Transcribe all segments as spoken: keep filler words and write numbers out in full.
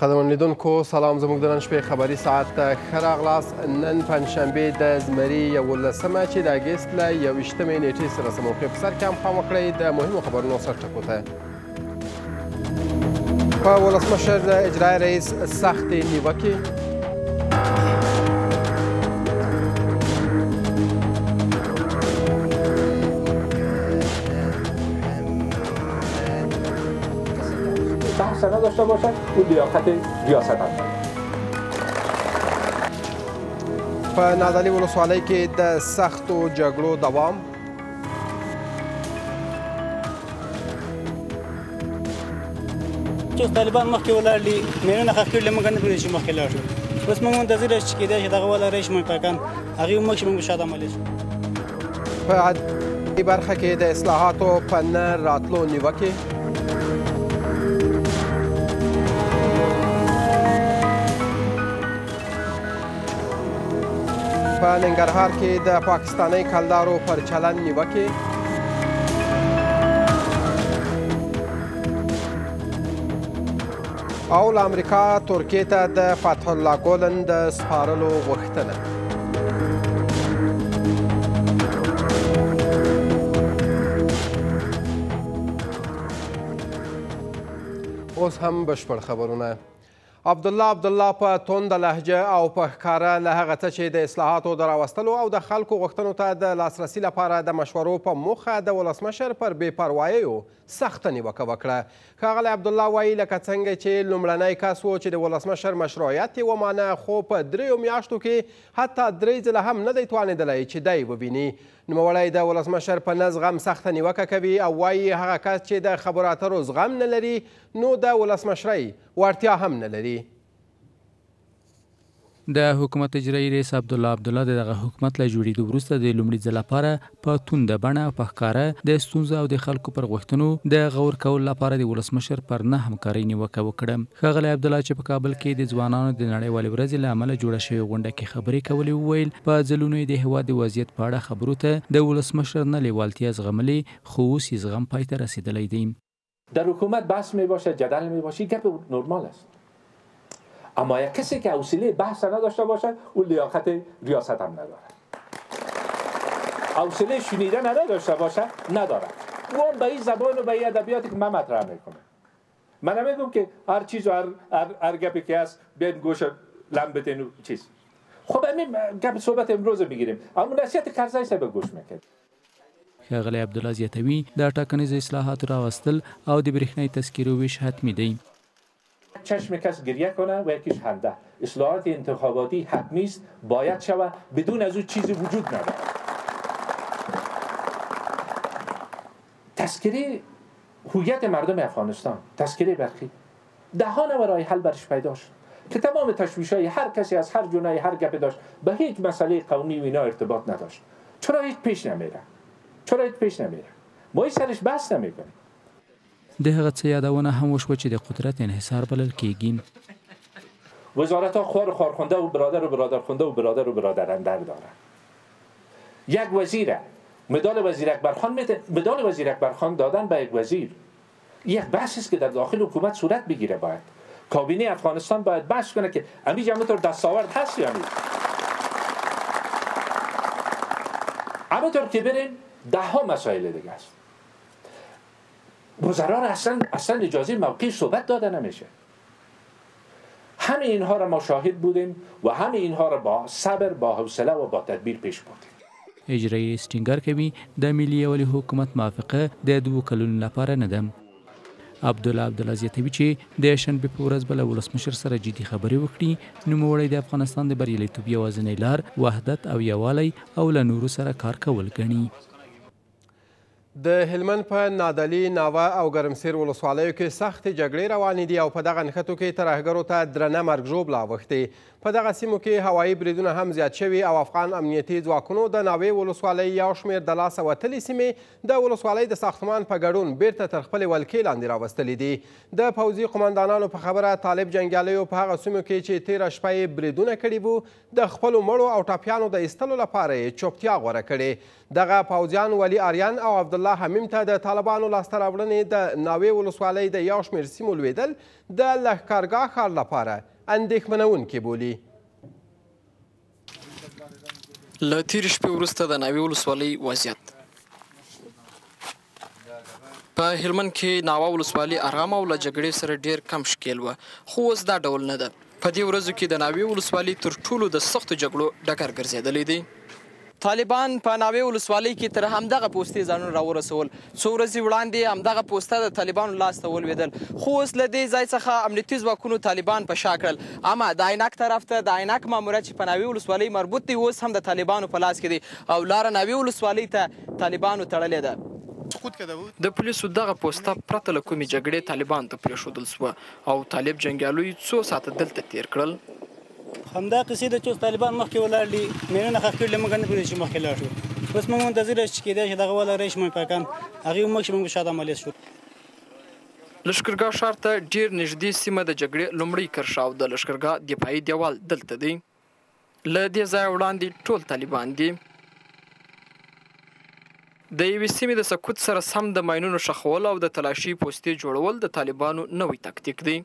قدرمن لیدونکو سلام، زموږ د نن شپې خبري ساعت ته ښه راغلاست. نن پنجشنبې د زمري یولسمه چې د اګست له یوویشتمې نېټې سره سموقع په سر کې هم پام وکړئ د مهمو خبرونو سرټکو ته. په ولسمشر د اجرایي رئیس سختې نیوکې، بحث نداشته باشد او لیاقت ریاست هم ندارد. په نادعلي ولسوالۍ کې د سختو جګړو دوام، چې طالبان مخکې ولاړ دي میړونه ښخ کړي موږ نه پرېږدي چې مخکې لاړ شو. اوس موږ منتظر یو چې کېدای شي دغه ولرئ شي موږ کاکان هغوی موږ چې موږ شاته عملي شو. په عدلي برخه کې د اصلاحاتو په نه راتلو نیوکې، په ننګرهار کې د پاکستاني کلدارو پر چلن نیوکې، او له امریکا ترکیې ته د فتح الله ګولن د سپارلو غوښتنه. اوس هم بشپړ خبرونه. عبدالله عبدالله په تونده لهجه او په ښکاره له هغه څه چې د اصلاحاتو د راوستلو او د خلکو غوښتنو ته د لاسرسي لپاره د مشورو په موخه د ولسمشر پر بې پرواییو سخته نیوکه وکړه. ښاغلی عبدالله وایي لکه څنګه چې لومړنی کس و چې د ولسمشر مشروعیت یې ومانه، خو په دریو میاشتو کې حتی درې ځله هم نه دی توانېدلی چې دی وویني. نوموړی د ولسمشر په نه زغم سخته نیوکه کوي او وایي هغه کس چې د خبرو اترو زغم نه لري نو د ولسمشرۍ وړتیا هم نه لري. د حکومت اجرایي رئیس عبدالله عبدالله د دغه حکومت له جوړېدو وروسته د لومړي ځل لپاره په تونده بڼه په ښکاره د ستونزو او د خلکو پر غوښتنو د غور کولو لپاره د ولسمشر پر نه همکارۍ نیوکه وکړه. ښاغلی عبدالله چې په کابل کې د ځوانانو د نړیوالې ورځې له امله جوړه شوې غونډه کې خبرې کولې وویل په ځلونو یې د هېواد د وضعیت په اړه خبرو ته د ولسمشر نه لیوالتیا زغملې، خو اوس یې زغم پای ته رسېدلی دی. در حکومت بحث می باشد، جدل می باشد، گپ نرمال است. اما یک کسی که حوصله بحث نداشته باشد او لیاقت ریاست هم ندارد. حوصله شنیدن نداشته باشد ندارد. او هم به این زبان و به این ادبیاتی که من مطرح میکنه. من نمیگم که هر چیز و هر, هر, هر گپی که هست بیاین گوش لم بتین و چیز. خب همین گپ صحبت امروز میگیریم. اما نصیحت کرزی صاحب گوش میکنیم. ښاغلی عبدالله زیاتوي د ټاکنیزو اصلاحاتو راوستل او د برېښنایي تذکرو ویش حتمي دی. چشم کس گریه کنه و یکیش خنده. اصلاحات انتخاباتی حتمی است، باید شود، بدون از او چیزی وجود ندارد. تذکره هویت مردم افغانستان، تذکره برقی ده ها نوع راه حل برش پیدا شد که تمام تشویش‌های هر کسی از هر جناحی هر گپ داشت به هیچ مسئله قانونی و اینا ارتباط نداشت. چرا هیچ پیش نمیره؟ چرا هیچ پیش نمیره؟ ما هیچ سرش بحث نمیکنیم. د هغه څه یادونه هم وشوه چې د قدرت انحصار بلل کیږي. وزارت ها خوار خوارخونده و برادر و برادرخونده و برادر و برادراندر دارند. یک وزیر مدال وزیر اکبر خان مدال وزیر اکبر خان دادن به یک وزیر یک بحثی است که در داخل حکومت صورت بگیره. باید کابینه افغانستان باید بحث کنه که امی همینطور دستاورد هست یا نیست. همینطور که بریم ده ها مسائل دیگه است. وزرا را اصلا اصلا اجازه موقع صحبت داده نمیشه. همه اینها را ما شاهد بودیم و همه اینها را با صبر، با حوصله و با تدبیر پیش بردیم. اجرایي رئیس ټینګار کوي د ملي یووالي حکومت موافقه د دوو کلونو لپاره نه ده. عبدالله عبدالله زیاتوي چې د شنبې په ورځ به له ولسمشر سره جدي خبرې وکړي، نوموړی د افغانستان د بریالیتوب یوازینۍ لار وحدت او یووالی او له نورو سره کار کول ګڼي. د هلمند په نادعلي، ناوه او ګرمسیر ولسوالیو کې سختې جګړې روانې دي او په دغه نښتو کې ترهګرو ته درنه مرګ ژوبله اوښتې. په دغه سیمو کې هوایي بریدونه هم زیات شوي او افغان امنیتي ځواکونو د ناوې ولسوالۍ یو شمېر د لاسه وتلې سیمې د ولسوالۍ د ساختمان په ګډون بیرته تر خپلې ولکې لاندې راوستلې دي. د پوځي قمندانانو په خبره طالب جنګیالیو په هغه سیمو کې چې تېره شپه یې بریدونه کړي وو د خپلو مړو او ټپیانو د ایستلو لپاره یې چوپتیا غوره کړې. دغه پوځیان ولي آریان او عبدالله عبدالله حمیم ته د طالبانو لاسته راوړنې د ناوې ولسوالۍ د یو شمېر سیمو لوېدل د لښکرګاه ښار لپاره اندېښمنونکي بولي. له تېرې شپې وروسته د ناوې ولسوالۍ وضعیت په هلمند کې ناوه ولسوالي ارامه او له جګړې سره ډېر کم شکیل وه، خو اوس دا ډول نه ده. په دې ورځو کې د ناوې ولسوالي تر ټولو د سختو جګړو ډګر ګرځېدلی دی. طالبان په ناوې ولسوالۍ کې تر همدغه پوستې ځانونه راورسول. څو ورځې وړاندې همدغه پوسته د طالبانو لاس ته ولوېدل، خو اوس له دې ځای څخه امنیتي ځواکونو طالبان په شا کړل. اما د عینک طرف ته د عینک ماموریت چې په ناوې ولسوالۍ مربوط دی اوس هم د طالبانو په لاس کې دی او لاره ناوې ولسوالۍ ته طالبانو تړلې ده. د پولیسو دغه پوسته پرته له کومې جګړې طالبان ته پرېښودل سوه او طالب جنګیالوی څو ساعته دلته تیر کړل. همدا قصې ده چې طالبان مخکې ولاړ دي، مېړونه ښخ کړي، موږ نه پوهېږو چې مخکې لاړ شو. اوس موږ منتظر یو چې کېدای شي دغه والا راشي موږ پاکان هغوی مخکې موږ شاته عملیات شو. لښکرګاه ښار ته ډېر نږدې سیمه د جګړې لومړی کرښه او د لښکرګاه دفاعي دیوال دلته دی. له دې ځایه وړاندې ټول طالبان دي. د یوې سیمې د سکوت سره سم د ماینونو ښخول او د تلاشي پوستې جوړول د طالبانو نوی تکتیک دی.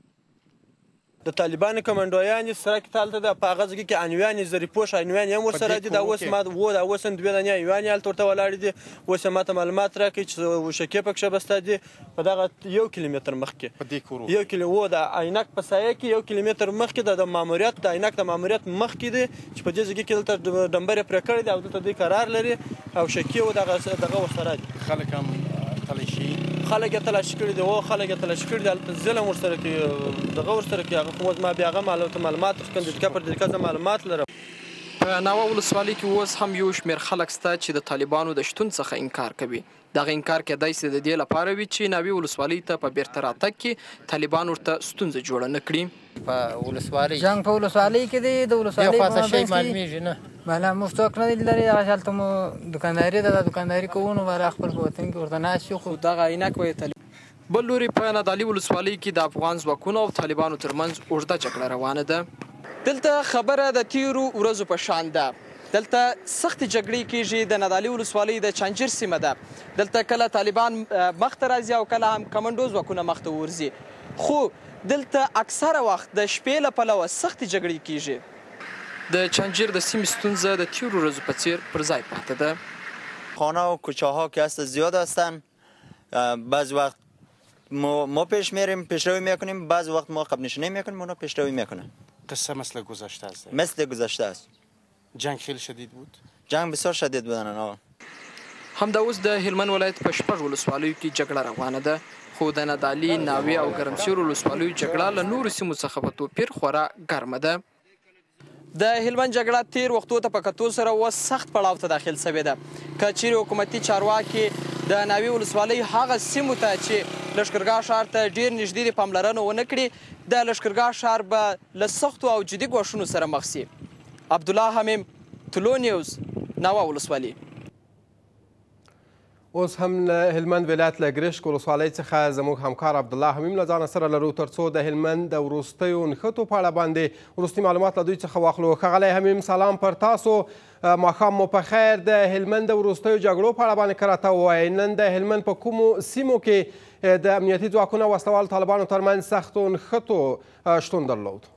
د طالبانو کمانډویانې سره کې هلته ده، په هغه ځای کې انویانې زریپوش انویانې هم ورسره دي. دا اوس ما و دا اوس هم دوې دانې انویانې هلته ورته ولاړې دي. اوس یې ماته معلومات راکړي چې وشکې پکښې بسته دي په دغه یو کیلومتر مخکې یو کیلو و د عینک په سایه کې یو کیلومتر مخکې د ماموریت د عینک د ماموریت مخکې دی چې په دې ځای کې دلته ډمبرې پرې کړې دي او دلته دوی قرار لري او شکې و دغه دغه ورسره دي. خلک هم تلاشي خلک یې تلاشي کړي دي، و خلک یې تلاشي کړي دي، هلته ظلم ورسره کوي، دغه ورسره کوي. هغه خو ما بیا هغه معلومات کندیدګاه پر دقت معلومات لرم. په ناوه ولسوالۍ کې اوس هم یو شمېر خلک شته چې د طالبانو د شتون څخه انکار کوي. دغه انکار کېدای شي د دې لپاره وي چې ناوې ولسوالۍ ته په بیرته راتګ کې طالبان ورته ستونزه جوړه نه کړي. په ولسوالۍ جنګ په ولسوالۍ کې دی، د ولسوالۍ یو خاصه شی معلومیږي نه معنا موږ څوک نه دي لري. هغه هلته مو دوکانداري ده، د دوکانداري کوو نو باره خپل په وطن کې ورته ناست یو. خو دغه عینک به یې بل لوري په نادعلي ولسوالۍ کې د افغان ځواکونو او طالبانو ترمنځ اوږده جګړه روانه ده. دلته خبره د تیرو ورځو په شان ده. دلته سختې جګړې کېږي. د نادعلي ولسوالۍ د چنجر سیمه ده. دلته کله طالبان مخ ته راځي او کله هم کمنډو ځواکونه مخ ته ورځي، خو دلته اکثره وخت د شپې له پلوه سختې جګړې کېږي. د چنجر د سیمې ستونزه د تیرو ورځو په څېر پر ځای پاتې ده. خانه و کوچه ها که هست زیاد هستن. بعض وقت ما, ما پیش میریم پیشروی میکنیم، بعض وقت ما قبل نشینی میکنیم اونا پیشروی میکنن. قصه مثل گذشته است. مثل گذشته است. جنگ خیلی شدید بود. جنگ بسیار شدید بودن آقا. همدا اوس د هلمند ولایت په شپږ ولسوالیو کې جګړه روانه ده، خو د نادعلي، ناوې او ګرمسیر ولسوالیو جګړه له نورو سیمو څخه په توپیر خورا ګرمه ده. د هلمند جګړه تیر وختو ته په کتو سره اوس سخت پړاو ته داخل سوې ده. که چیرې حکومتي چارواکي د ناوې ولسوالۍ هغه سیمو ته چې لښکرګاه ښار ته ډېر نږدې دي پاملرنه ونه کړي، د لښکرګاه ښار به له سختو او جدي ګواښونو سره مخ سي. عبدالله حمیم، طلوع نیوز، ناوه ولسوالي. اوس هم له هلمند ولایت له ګرشک ولسوالۍ څخه زموږ همکار عبدالله حمیم له ځانه سره لرو تر څو د هلمند د وروستیو نښتو په اړه باندې وروستي معلومات له دوی څخه واخلو. ښاغلی حمیم، سلام پر تاسو، ماښام مو په خیر. د هلمند د وروستیو جګړو په اړه باندې که راته ووایئ، نن د هلمند په کومو سیمو کې د امنیتي ځواکونو او وسلوالو طالبانو ترمنځ سختو نښتو شتون درلود؟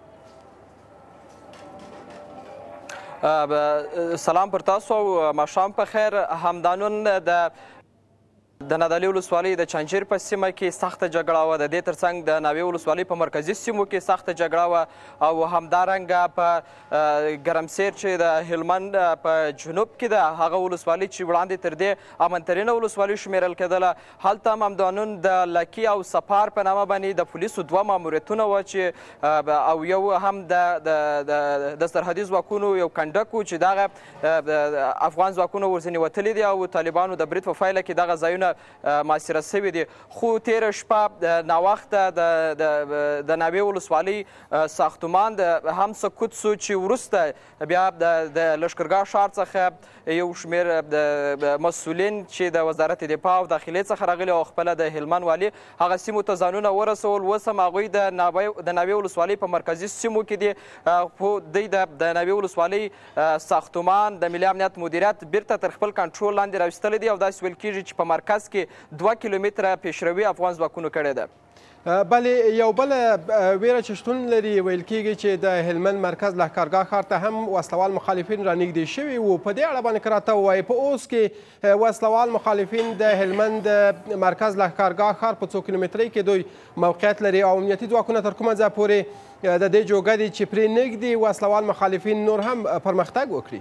سلام پر تاسو او ماښام په خیر. همدانون د د نادعلي ولسوالۍ د چنجیر په سیمه کې سخته جګړه وه، د دې ترڅنګ د ناوې ولسوالۍ په مرکزي سیمو کې سخته جګړه وه او همدارنګه په ګرمسیر چې د هلمند په جنوب کې ده، هغه ولسوالۍ چې وړاندې تر دې امنترینه ولسوالۍ شمیرل کېدله، هلته هم همدانون د لکي او سپار په نامه باندې د پولیسو دوه ماموریتونه وه چې او یو هم د سرحدي ځواکونو یو کنډک و چې دغه افغان ځواکونه ورځنې وتلي دي او طالبانو د برید په پایله کې دغه ځایونه ځایونه محاصره سوي دي. خو تېره شپه ناوخته د ناوې ولسوالۍ ساختمان هم سقوط سو چې وروسته بیا د لښکرګاه ښار څخه یو شمېر د مسؤلین چې د وزارت دفاع او داخلي څخه راغلي او خپله د هلمند والي هغه سیمو ته ځانونه ورسول. اوس هم هغوی د ناوې ولسوالۍ په مرکزي سیمو کې دي. خو دوی د ناوې ولسوالۍ ساختمان د ملي امنیت مدیریت بیرته تر خپل کنټرول لاندې راویستلی دی او داسې ویل کېږي چې په مرکز کې دوه کیلومتره پیشروي افغان ځواکونو کړې ده. بلې یو بله ویره چې شتون لري ویل کېږي چې د هلمند مرکز لښکرګاه ښار ته هم وسلوال مخالفین رانږدې شوي وو. په دې اړه باندې که راته ووایي په اوس کې وسلوال مخالفین د هلمند مرکز لښکرګاه ښار په څو کیلومترۍ کې دوی موقعیت لري او امنیتي ځواکونه تر کومه ځایه پورې د دې جوګه دي چې پرې نږدې وسلوال مخالفین نور هم پرمختګ وکړي؟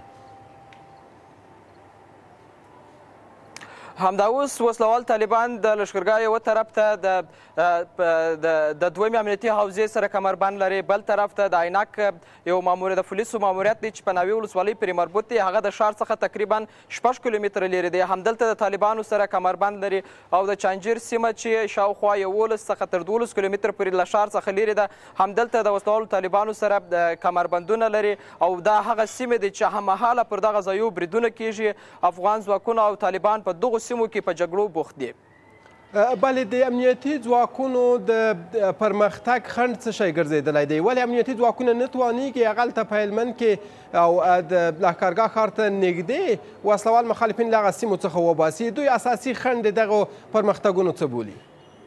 همدا اوس وسلوال طالبان د لښکرګاه یوه طرف ته د دویمې امنیتي حوزې سره کمربند لري، بل طرف ته د عینک یو ماموریت د پولیسو ماموریت دی چې په ناوې ولسوالۍ پرې مربوط دی. هغه د ښار څخه تقریبا شپږ کیلومتره لرې دی. همدلته د طالبانو سره کمربند لري او د چانجیر سیمه چې شاوخوا یولس څخه تر دولس کیلومتره پورې له ښار څخه لرې ده، همدلته د وسلوالو طالبانو سره کمربندونه لري او دا هغه سیمې دي چې هممهاله پر دغه ځایو بریدونه کیږي. افغان ځواکونه او طالبان په دغو سیمو کې په جګړو بوخت دي. بلې د امنیتي ځواکونو د پرمختګ خنډ څه شی ګرځېدلی دی؟ ولې امنیتي ځواکونه نه توانیږي هغلته په هلمند کې او د لښکرګاه ښار ته نږدې وسلوال مخالفین له هغه سیمو څخه وباسي؟ دوی اساسي خنډ دغو پرمختګونو څه بولي؟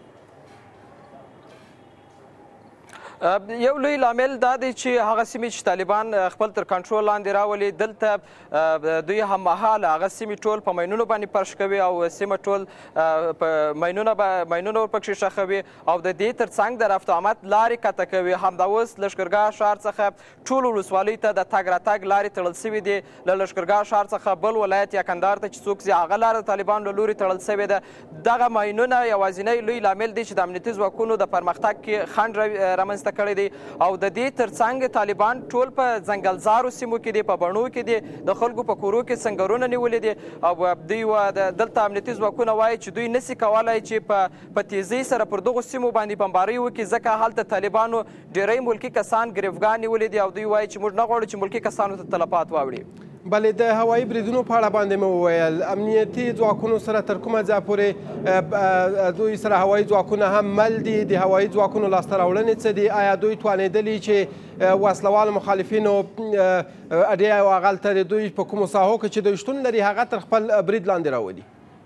یو لوی لامل دا دی چې هغه سیمې چې طالبان خپل تر کنټرول لاندې راولي، دلته دوی هممهاله هغه سیمې ټول په ماینونو باندې فرش کوي او سیمه ټول په ماینونه ماینونه ورپکښې ښخوي او د دې تر څنګ د رفت آمد لارې قطع کوي. همدا اوس لښکرګاه ښار څخه ټولو ولسوالیو ته د تګ راتګ لارې تړل سوي دي. له لښکرګاه ښار څخه بل ولایت یا کندهار ته چې څوک ځي هغه لاره د طالبانو له لورې تړل سوې ده. دغه ماینونه یوازینی لوی لامل دی چې د امنیتي ځواکونو د پرمختګ کې خنډ رامنځته کړی دی او د دې تر څنګ طالبان ټول په ځنګلزارو سیمو کې دي، په بڼو کې دي، د خلکو په کورو کې سنګرونه نیولي دي او دوی دلته امنیتي ځواکونه وایي چې دوی نسي کولی چې په تیزۍ سره پر دغو سیمو باندې بمبارۍ وکړي ځکه هلته طالبانو ډېری ملکي کسان ګرفتګار نیولي دي او دوی وایي چې موږ نه غواړو چې ملکي کسانو ته تلفات واوړي. بلې د هوایي بریدونو په اړه باندې مې وویل امنیتي ځواکونو سره تر کومه ځایه پورې دوی سره هوایي ځواکونه هم مل دي؟ د هوایي ځواکونو لاسته راوړنې څه دي؟ آیا دوی توانېدلي چې وسلوالو مخالفینو اډې او هغلته د دوی په کومو ساحو کې چې دوی شتون لري هغه تر خپل برید لاندې راولي؟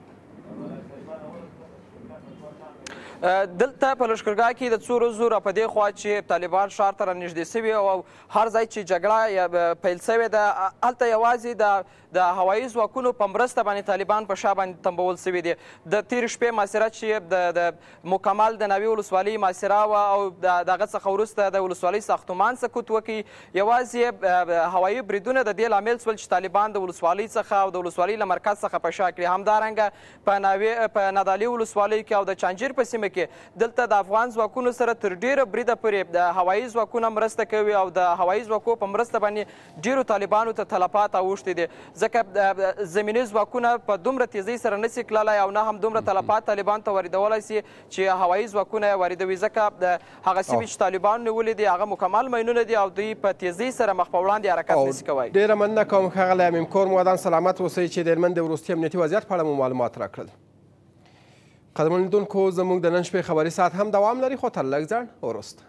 دلته په لښکرګاه کې د څو ورځو را په دې خوا چې طالبان ښار ته رانږدې سوي او هر ځای چې جګړه پیل سوې ده هلته یوازې د د هوایي ځواکونو په مرسته باندې طالبان په شا باندې تنبول سوي دي. د تېرې شپې محاصره چې د مکمل د ناوې ولسوالۍ محاصره وه او د هغه څخه وروسته د ولسوالۍ ساختمان سقوط وکړي، یوازې هوایي بریدونه د دې لامل شول چې طالبان د ولسوالۍ څخه او د ولسوالۍ له مرکز څخه په شا کړي. همدارنګه په ناوې په نادعلي ولسوالۍ کې او د چانجیر په سیمه کې دلته د افغان ځواکونو سره تر ډېره بریده پورې د هوایي ځواکونه مرسته کوي او د هوایي ځواکو په مرسته باندې ډېرو طالبانو ته تلفات اوښتي دي ځکه زمیني ځواکونه په دومره تیزۍ سره نسي تللی او نه هم دومره تلفات طالبان ته واردولی سي چې هوایي ځواکونه یې واردوي ځکه هغه سیمې چې طالبانو نیولې دي هغه مکمل ماینونه دي او دوی په تیزۍ سره مخ په وړاندې حرکت نسي کوی. ډېره مننه کوم ښاغلی امیم کور مودان سلامت اوسئ چې د هلمند د وروستي امنیتي وضعیت په اړه مو معلومات راکړل. قدرمن لیدونکو زموږ د نن شپې خبري ساعت هم دوام لري خو تر لږ ځنډ وروسته.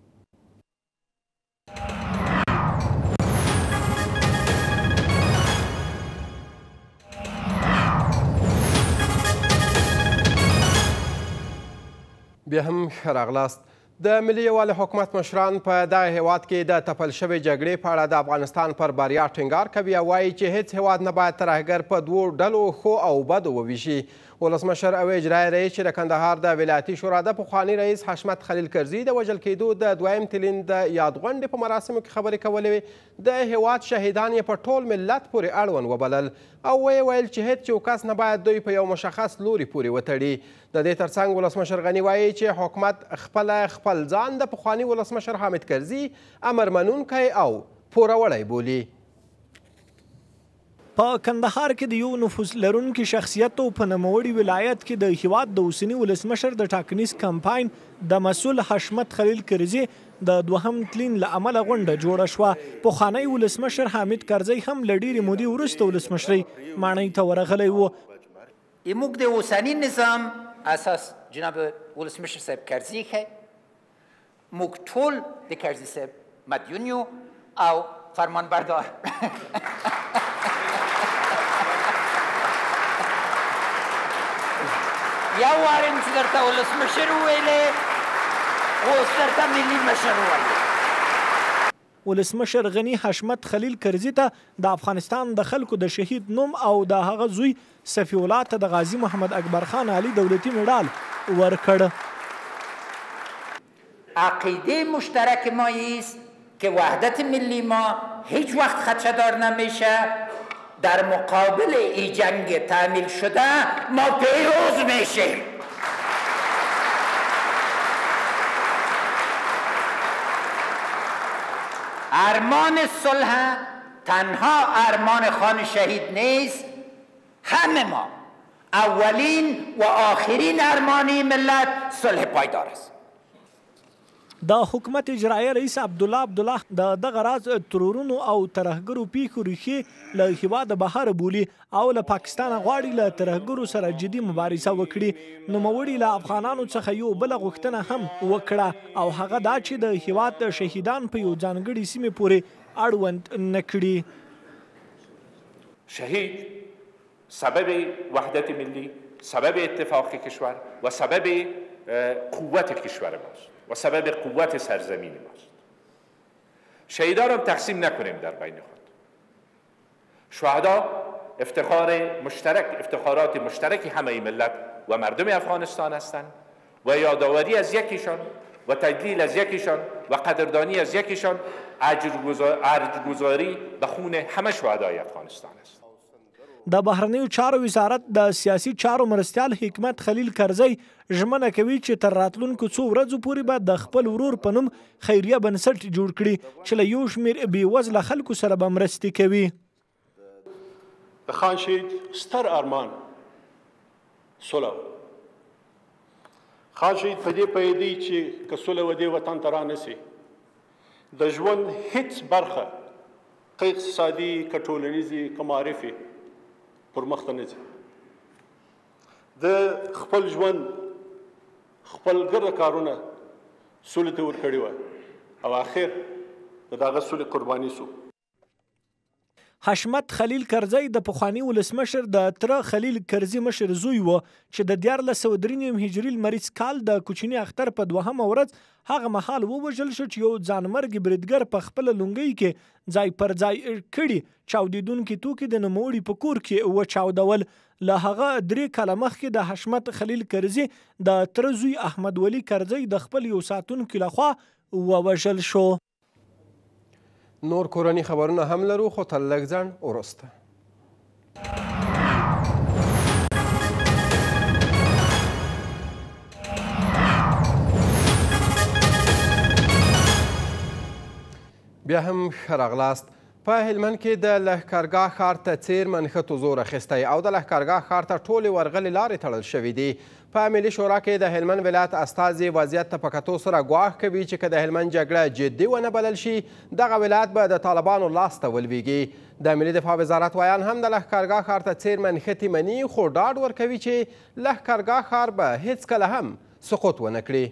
بیا هم ښه راغلاست. د ملي یووالي حکومت مشران په دغه هیواد کې د تپل شوې جګړې په اړه د افغانستان پر بریا ټینګار کوي او وایي چې هیڅ هیواد نه باید ترهګر په دوو ډلو ښو او بدو وویشي. ولسمشر او اجرایي رئیس چې د کندهار د ولایتي شورا د پخواني رئیس حشمت خلیل کرزي د وژل کېدو د دویم تلین د یاد غونډې په مراسمو کې خبرې کولې وې. د هیواد شهیدان یې په ټول ملت پورې اړوند وبلل او ویې ویل چې هیڅ یو کس نه باید دوی په یو مشخص لوري پورې وتړي. د دې ترڅنګ ولسمشر غني وایي چې حکومت خپله خپل ځان د پخواني ولسمشر حامد کرزي امر منونکی او پوروړی بولي. په کندهار کې د یو نفوذ لرونکي شخصیتو په نوموړي ولایت کې د هیواد د اوسني ولسمشر د ټاکنیز کمپاین د مسؤل حشمت خلیل کرزي د دوهم تلین له امله غونډه جوړه شوه. پخوانی ولسمشر حامد کرزي هم له ډېرې مودې وروسته ولسمشرۍ ماڼۍ ته ورغلی و. موږ د اوسني نظام اساس جناب ولسمشر صاحب کرزي ښه، موږ ټول د کرزي صاحب مدیون یو او فرمانبردار. یا وارم چې درته ولسمشر وویلې اوس درته ملي مشر وویلې. ولسمشر غني حشمت خلیل کرزي ته د افغانستان د خلکو د شهید نوم او د هغه زوی صفي الله ته د غازي محمد اکبر خان علي دولتي مډال ورکړ. عقیده مشترک ما است که وحدت ملی ما هیچ وقت خدشه‌دار نمیشه. در مقابل این جنگ تعمیل شده ما پیروز میشیم. ارمان صلح تنها ارمان خان شهید نیست، همه ما اولین و آخرین ارمانی ملت صلح پایدار است. د حکومت اجرایه رئیس عبدالله عبدالله د دغه راز ترورونو او ترهګرو پیښو ریښې له هیواده بهر بولي او له پاکستانه غواړي له ترهګرو سره جدي مبارزه وکړي. نوموړي له افغانانو څخه یو بله غوښتنه هم وکړه او هغه دا چې د هیواد د شهیدان په یو ځانګړي سیمې پورې اړوند نه کړي. شهید سبب وحدت ملی، سبب اتفاق کشور و سبب قوت کشور ماست و سبب قوت سرزمین ماست. شهیدان رو تقسیم نکنیم در بین خود. شهدا افتخار مشترک، افتخارات مشترک همه ملت و مردم افغانستان هستند و یادآوری از یکیشان و تجلیل از یکیشان و قدردانی از یکیشان اجرگذاری به خون همه شهدای افغانستان است. د بهرنیو چارو وزارت د سیاسي چارو مرستیال حکمت خلیل کرزي ژمنه کوي چې تر راتلونکو څو ورځو پورې به د خپل ورور په نوم خیریه بنسټ جوړ کړي چې له یو شمېر بېوزله خلکو سره به مرستې کوي. د خان شهید ستر ارمان سوله خان شهید په دې پوهېدی چې که سوله و دې وطن ته رانسي د ژوند هیڅ برخه که اقتصادي که ټولنیزې که معرفي پرمخ ته نه ځي. د خپل ژوند خپل ګرده کارونه سولې ته ورکړي وای او اخر د دغه سولې قرباني سو. حشمت خلیل کرزي د پخواني ولسمشر د تره خلیل کرزي مشر زوی و چې د دیارلس سوه درې نیم هجري لمریز کال د کوچني اختر په دوهمه ورځ هغه مهال ووژل شو چې یو ځانمرګي بریدګر په خپله لونګۍ کې ځای پر ځای کړي. چاودېدونکي توکي د نوموړي په کور کې وچاودول. له هغه درې کاله مخکې د حشمت خلیل کرزي د تره زوی احمد ولي کرزي د خپل یو ساتونکي لخوا ووژل شو. نور کورني خبرونه هم لرو خو تر لږ ځنډ وروسته. بیا هم ښه راغلاست. په هلمند کې د لښکرګاه ښار ته څېرمه نښتو زور اخیستی او د لښکرګاه ښار ته ټولې ورغلې لارې تړل شوي دي. په ملي شورا کې د هلمند ولایت استازي وضعیت ته په کتو سره ګواښ کوي چې که د هلمند جګړه جدي ونه بلل شي دغه ولایت به د طالبانو لاس ته ولویږي. د ملي دفاع وزارت ویان هم د لښکرګاه ښار ته څېرمه نښتې مني خو ډاډ ورکوي چې لښکرګاه ښار به هیڅکله هم سقوط ونه کړي.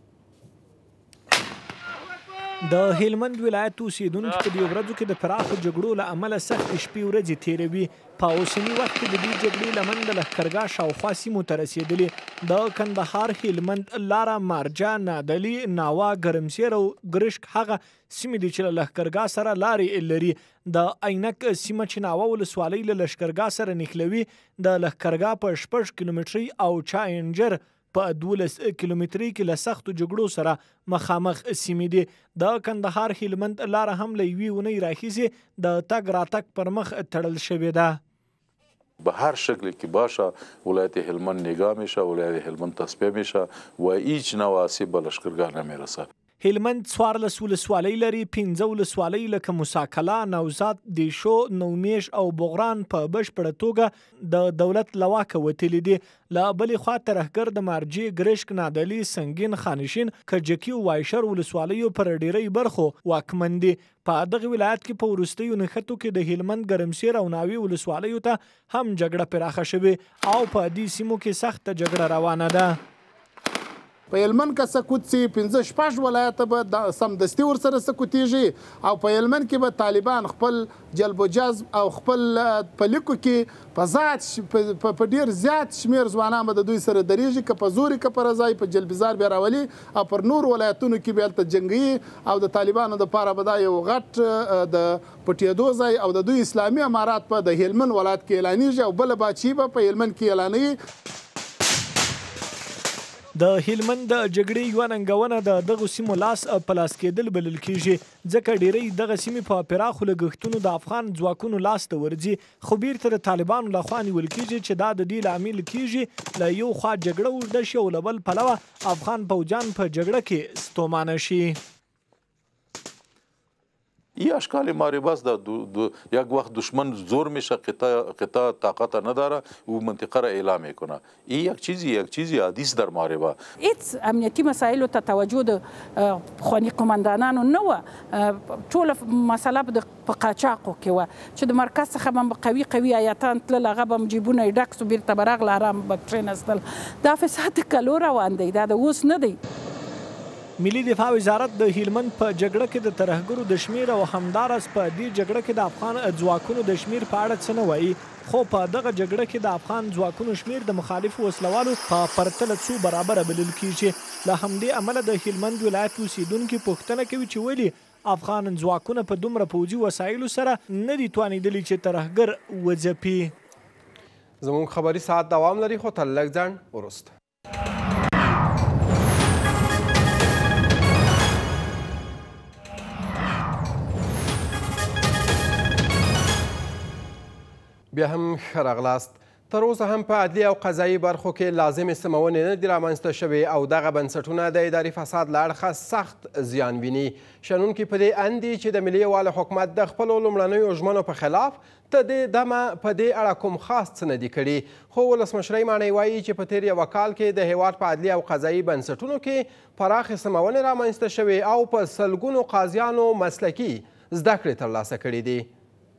د هلمند ولایت اوسیدونکي په دې ورځو کې د پراخو جګړو له امله سختې شپې ورځې تېروي. په اوسني وخت کې د دې جګړې لمن د لښکرګاه شاوخوا سیمو ته رسېدلې. د کندهار هلمند لاره مارجه نادلي ناوا ګرمسیر او ګرشک هغه سیمې دي چې له لښکرګاه سره لارې لري. د عینک سیمه چې ناوا ولسوالۍ له لښکرګاه سره نښلوي د لښکرګاه په شپږ کیلومترۍ او چاینجر په دولس کیلومترۍ کې له سختو جګړو سره مخامخ سیمې دي. د کندهار هلمند لاره هم له یوې اونۍ راهیسې د تګ راتګ پر مخ تړل شوې ده. به هر شکلی که باشه ولایت هلمند نگاه میشه، ولایت هلمند تصفیه میشه و هیچ نوع آسیب به لشکرگاه نمیرسه. هلمند څوارلس ولسوالۍ لري. پنځه ولسوالۍ لکه موساکلا، نوزاد، دیشو، نومیش او بغران په بشپړه توګه د دولت له واکه وتلي دي. له بلې خوا ترهګر د مارجې، ګرشک، نادعلي، سنګین، خانشین، کجکي او وایشر ولسوالیو پر ډیری برخو واکمن دي. په دغه ولایت کې په وروستیو نښتو کې د هلمند ګرمسیر او ناوې ولسوالیو ته هم جګړه پراخه شوې او په دې سیمو کې سخته جګړه روانه ده. په هلمند که سکوت سي پنځه شپږ ولایته به سمدستي ورسره سکوتیږي او په هلمند کې به طالبان خپل جلب و جذب او خپل په لیکو کې په ذات په ډیر زیات شمیر ځوانان به د دوی سره درېږي، که په زوري که په رضایي په جلبزار بیا راولي او پر نور ولایتونو کې بیا هلته جنګي او د طالبانو دپاره به دا یو غټ د پټېدو ځای او د دوی اسلامي امارات په د هلمند ولایت کې اعلانېږي او بله باچي به په هلمند کې اعلانوي. د هلمند د جګړې یوه ننګونه د دغو سیمو لاس په لاس کېدل بلل کېږي، ځکه ډیری دغه سیمې په پراخو لګښتونو د افغان ځواکونو لاس ته ورځي، خو بیرته د طالبانو لخوا نیول کېږي چې دا د دې لامل کېږي له یو خوا جګړه اوږده شي او له بل پلوه افغان پوځیان په جګړه کې ستومانه شي. ای اشکال مارباس دا یک وقت دشمن زور میشه قطع طاقت نداره و منطقه را اعلام میکنه. این یک چیزی یک چیزی حدیث در ماربا. هیڅ امنیتی مسایلو ته توجه د خواني قماندانانو نه وه. ټوله مسله په قاچاقو کې وه چې د مرکز څخه به قوي قوي ایاتان تلل، هغه به جیبونه یې ډک سو، بیرته به راغله ارام به کښېنستل. دا فساد کلو روان دی، دا د اوس نه دی. ملي دفاع وزارت د هلمند په جګړه کې د ترهګرو د شمیر او همداراز په دې جګړه کې د افغان ځواکونو د شمیر په اړه څه نه وایي، خو په دغه جګړه کې د افغان ځواکونو شمیر د مخالفو وسلوالو په پرتله څو برابره بلل کېږي. له همدې امله د هلمند ولایت اوسیدونکي پوښتنه کوي چې ولې افغان ځواکونه په دومره پوځي وسایلو سره نه دي توانېدلي چې ترهګر وځپي. زموږ خبري ساعت دوام لري، خو تر لږ ځنډ وروسته بیا هم ښه راغلاست. تر اوسه هم په عدلي او قضایي برخو کې لازمې سمونې نه دي رامنځته شوې او دغه بنسټونه د اداري فساد له اړخه سخت زیان ویني. شنونکي په دې اند دي چې د ملي یووالي حکومت د خپلو لومړنیو ژمنو په خلاف تر دې دمه په دې اړه کوم خاص څه نه دي کړي. خو ولسمشرۍ ماڼۍ وایي چې په تېر یوه کال کې د هیواد په عدلي او قضایي بنسټونو کې پراخې سمونې رامنځته شوې او په سلګونو قاضیانو مسلکي زده کړې ترلاسه کړي دي.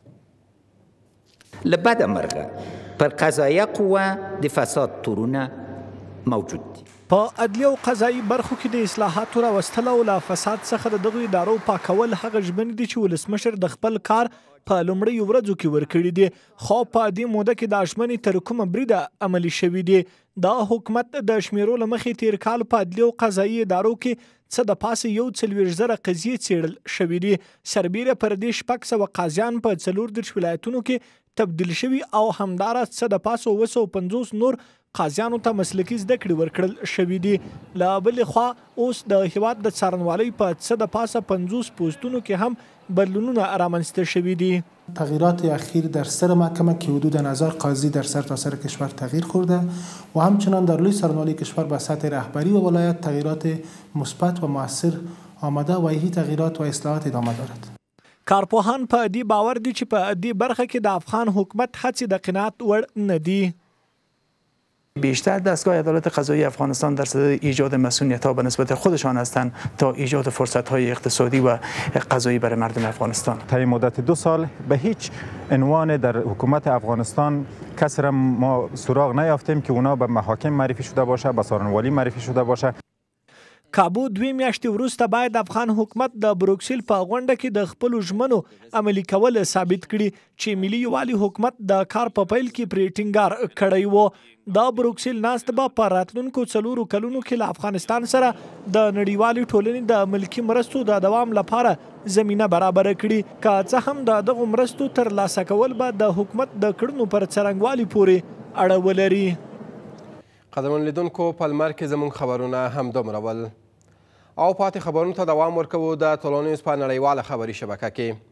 لبد مرغه پر قضایه قوه د فساد تورونه موجود دي. په عدلي او قضایي برخو کې د اصلاحاتو راوستل او له فساد څخه د دغو ادارو پاکول هغه ژمنې دي چې ولسمشر د خپل کار په لومړیو ورځو کې ورکړي دي، خو په دې موده کې دا ژمنې تر کومه بریده عملي شوي دي. دا حکومت د شمیرو له مخې تیر کال په عدلي او قضایي ادارو کې څه د پاسه یو څلوېښت زره قضیې څېړل شوي دي. سربیره پر دې شپږ سوه قاضیان په څلور دېرش ولایتونو کې تبدیل شوي او همداراز څه د پاسه اوه سوه پنځوس نور قاضیانو ته مسلکي زده کړې ورکړل شوي دي. له بلې خوا اوس د هیواد د څارنوالۍ په څه د پاسه پنځوس پوستونو کې هم بدلونونه رامنځته شوي دي. تغییرات اخیر در سر محکمه که حدود هزار قاضی در سرتاسر کشور تغییر خورده و همچنان در روی سرنوشت کشور به سطح رهبری و ولایت تغییرات مثبت و مؤثر آمده و این تغییرات و اصلاحات ادامه دارد. کارپوهان په دې باور دي چې په دې برخه کې د افغان حکومت هڅې د قناعت وړ نه دي. بیشتر دستگاه عدالت قضایی افغانستان در صدد ایجاد مسئولیت‌ها به نسبت خودشان هستند تا ایجاد فرصت‌های اقتصادی و قضایی برای مردم افغانستان. طی مدت دو سال به هیچ عنوان در حکومت افغانستان کسی را ما سراغ نیافتیم که اونا به محاکم معرفی شده باشه، به څارنوالي معرفی شده باشه. کابو دوی میاشتې وروسته باید افغان حکومت د بروکسل په غونډه کې د خپلو ژمنو عملي کول ثابت کړي چې ملي یووالي حکومت د کار په پیل کې پرې ټینګار کړی و. دا بروکسل ناست به په راتلونکو څلورو کلونو کې له افغانستان سره د نړیوالې ټولنې د ملکي مرستو د دوام لپاره زمینه برابره کړي، که څه هم د دغو مرستو ترلاسه کول به د حکومت د کړنو پر څرنګوالي پورې اړه ولري. قدرمن لیدونکو په لمر کې زموږ خبرونه همدومره ول او پاتې خبرونو ته دوام ورکوو د ټولنیز په نړیواله خبري شبکه کې.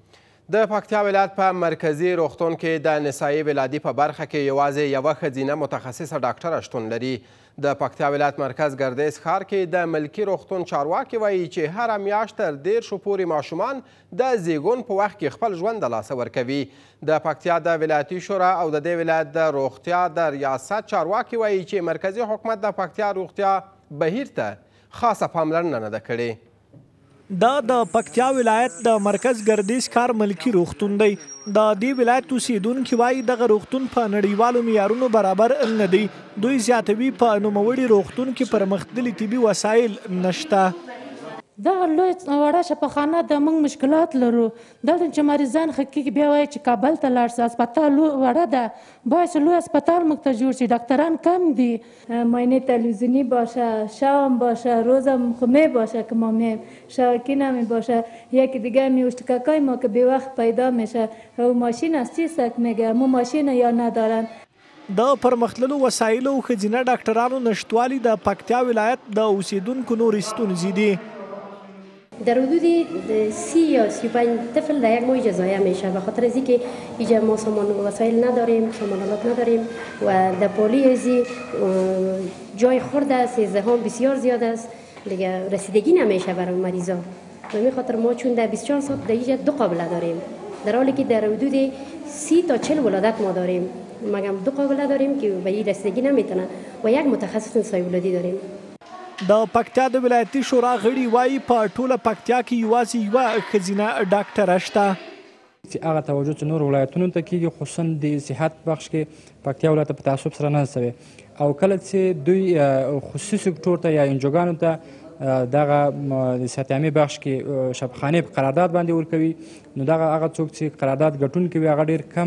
د پکتیا ولایت په مرکزي روغتون کې د نسایي ولادي په برخه کې یوازې یوه ښځینه متخصصه ډاکټره شتون لري. د پکتیا ولایت مرکز ګردیز ښار کې د ملکي روغتون چارواکي وایي چې هره میاشت تر دیرشو پورې ماشومان د زیږون په وخت کې خپل ژوند د لاسه ورکوي. د پکتیا د ولایتي شورا او د دې ولایت د روغتیا د ریاست چارواکي وایي چې مرکزي حکومت د پکتیا روغتیا بهیر ته خاصه پاملرنه نه ده کړې. دا د پکتیا ولایت د مرکز ګردیز ښار ملکي روغتون دی. د دې ولایت اوسیدونکي وایي دغه روغتون په نړیوالو معیارونو برابر نه دی. دوی زیاتوي په نوموړي روغتون کې پرمختللي طبي وسایل نشته. دغه لوی وړه شفاخانه د موږ مشکلات لرو. دلته چې مریضان ښه کېږي بیا وایي چې کابل ته لاړ سه. هسپتال وړه ده، باید لوی هسپتال موږ ته جوړ شي. دکتران کم دي. معاینه تلویزیونی باشه، شام باشه، روزم خمه باشه که ما میم، شبکه نمی باشه. یکی دیگه میوشتککای ما که به وقت پیدا میشه. و ماشین از چی سک میگه؟ مو ماشین یا ندارن. د پرمختللو وسایلو او ښځینه ډاکټرانو نشتوالي د پکتیا ولایت د اوسیدونکو نورې ستونزې دي. در حدود سی یا سی و پنج طفل در یک ماه جزایه میشه به خاطر از اینکه اینجا ما سامان وسایل نداریم، سامانالات نداریم و در پالیزی جای خورده سیزدهم بسیار زیاد است، دیگه رسیدگی نمیشه برای مریضا. به همین خاطر ما چون در بیست و چهار ساعت در اینجا دو قابله داریم، در حالی که در حدود سی تا چهل ولادت ما داریم، مگم دو قابله داریم که به این رسیدگی نمیتونه و یک متخصص نسای ولادی داریم. د پکتیا د ولایتي شورا غړي وایي په ټوله پکتیا کې یوازې یوه ښځینه ډاکټره شته. چې هغه توجه چې نور ولایتونو ته کېږي خصوصا د صحت بخش کې پکتیا ولایت په تعصب سره نه هڅوي او کله چې دوی خصوصي سکتور ته یا انجوګانو ته دغه د صحت عامې بخش کې شفاخانې په قرارداد باندې ورکوي نو دغه هغه څوک چې قرارداد ګټونکي وي هغه ډېر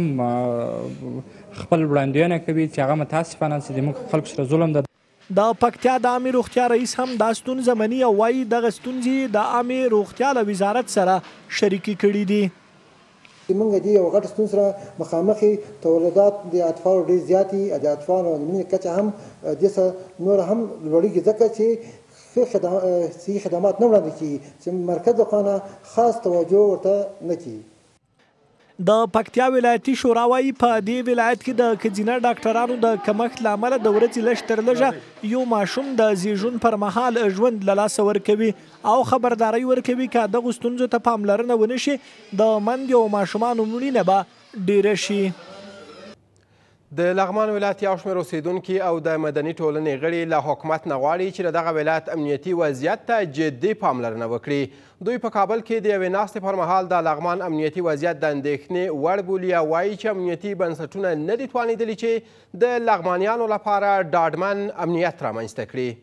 کم خپل وړاندوینه کوي چې هغه متاسفانه چې زموږ خلکو سره ظلم ده. د پکتیا د عامې روغتیا رئیس هم دا ستونزه مني او وایي دغه ستونزې د عامې روغتیا له وزارت سره شریکې کړي دي. موږ د یو غټ ستونزې سره مخامخ یو، تولیدات د اطفالو ډېر زیات دي، د اطفالو د مینې کچه هم دې سره نور هم لوړېږي ځکه چې صحي خدمات نه وړاندې کېږي چې مرکز لخوا خاص توجه ورته نه کېږي. د پکتیا ولایتي شورا وایي په دې ولایت کې د ښځینه ډاکټرانو د کمښت له امله د ورځې لږ تر لږه یو ماشوم د زیږون پر مهال ژوند له لاسه ورکوي او خبرداری ورکوي که دغو ستونزو ته پاملرنه ونه شي د میندو او ماشومانو مړینه به ډیره شي. د لغمان ولایت یو شمېر اوسیدونکي او د مدني ټولنې غړي له حکومت نه غواړي چې د دغه ولایت امنیتي وضعیت ته جدي پاملرنه وکړي. دوی په کابل کې د یوې ناستې پر مهال د لغمان امنیتي وضعیت د اندېښنې وړ بولي او وایي چې امنیتي بنسټونه نه دي توانېدلي چې د لغمانیانو لپاره ډاډمن امنیت رامنځته کړي.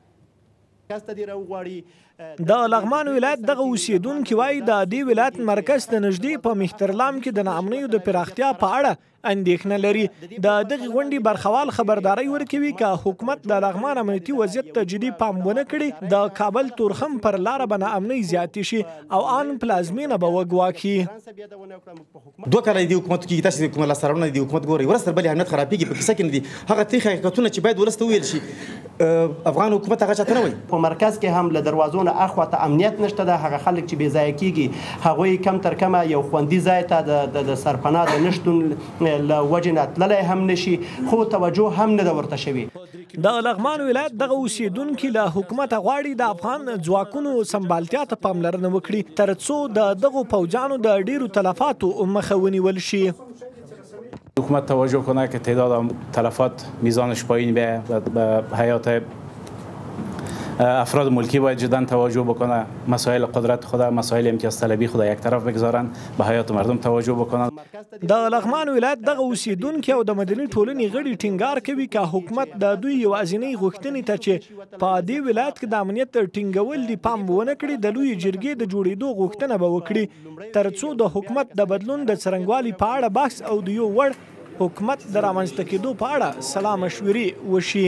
د لغمان ولایت دغه اوسیدونکي وایي د دې ولایت مرکز ته نږدې په مهترلام کې د ناامنیو د پراختیا په اړه اندېښنه لري. د دغې غونډې برخوال خبرداری ورکوي که حکومت د لغمان امنیتي وضعیت ته جدي پام ونه کړي د کابل تورخم پر لاره به ناامنۍ زیاتې شي او ان پلازمینه به وګواکي. دوه کاله د حکومت کې تاسو کومه لاسرونه د حکومت ګوري ورسره بل امنیت خرابېږي په کیسه کې نه دي هغه تاریخي حقیقتونه چې باید ولسته ویل شي. افغان حکومت هغه چاته نه وایي. په مرکز کې هم له دروازو نه اخوا ته امنیت نشته ده. هغه خلک چې بې ځایه کېږي هغوی کم تر کمه یو خوندي ځای ته د سرپناه د نشتون له وجې نه تللی هم نشي خو توجه هم نه ده ورته شوي. د لغمان ولایت دغه اوسیدونکي له حکومته غواړي د افغان ځواکونو سمبالتیا ته پاملرنه وکړي تر څو د دغو پوځیانو د ډیرو تلفاتو مخه ونیول شي. حکومت توجه کنه که تعداد تلفات میزانش پایین بیاید به حیات افراد ملکی باید جدا توجه بکنه. مسائل قدرت خود، مسائل امتیاز طلبی خود یک طرف بگذارن، به حیات مردم توجه بکنن. د لغمان ولایت دغه اوسیدونکي او د مدني ټولنې غړي ټینګار کوي که حکومت د دوی یوازینۍ غوښتنې ته چې په دې ولایت کې د امنیت ټینګول دي پام ونه کړي د لویې جرګې د جوړېدو غوښتنه به وکړي تر څو د حکومت د بدلون د څرنګوالي په اړه بحث او د یو وړ حکومت د رامنځته کېدو په اړه سلا مشورې وشي.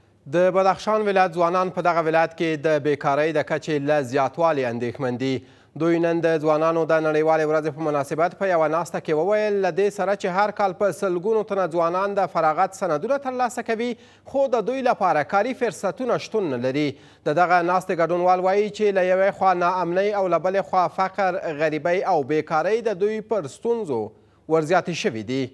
د بدخشان ولایت ځوانان په دغه ولایت کې د بیکارۍ د کچې له زیاتوالي اندېښمن دي. دوی نن د ځوانانو د نړیوالې ورځې په مناسبت په یوه ناسته کې وویل له دې سره چې هر کال په سلګونو تنه ځوانان د فراغت سندونه ترلاسه کوي خو د دوی لپاره کاري فرصتونه شتون نه لري. د دغه ناستې ګډونوال وایي چې له یوې خوا ناامنۍ او له بلې خوا فقر، غریبۍ او بیکارۍ د دوی پر ستونزو ورزیاتې شوي دي.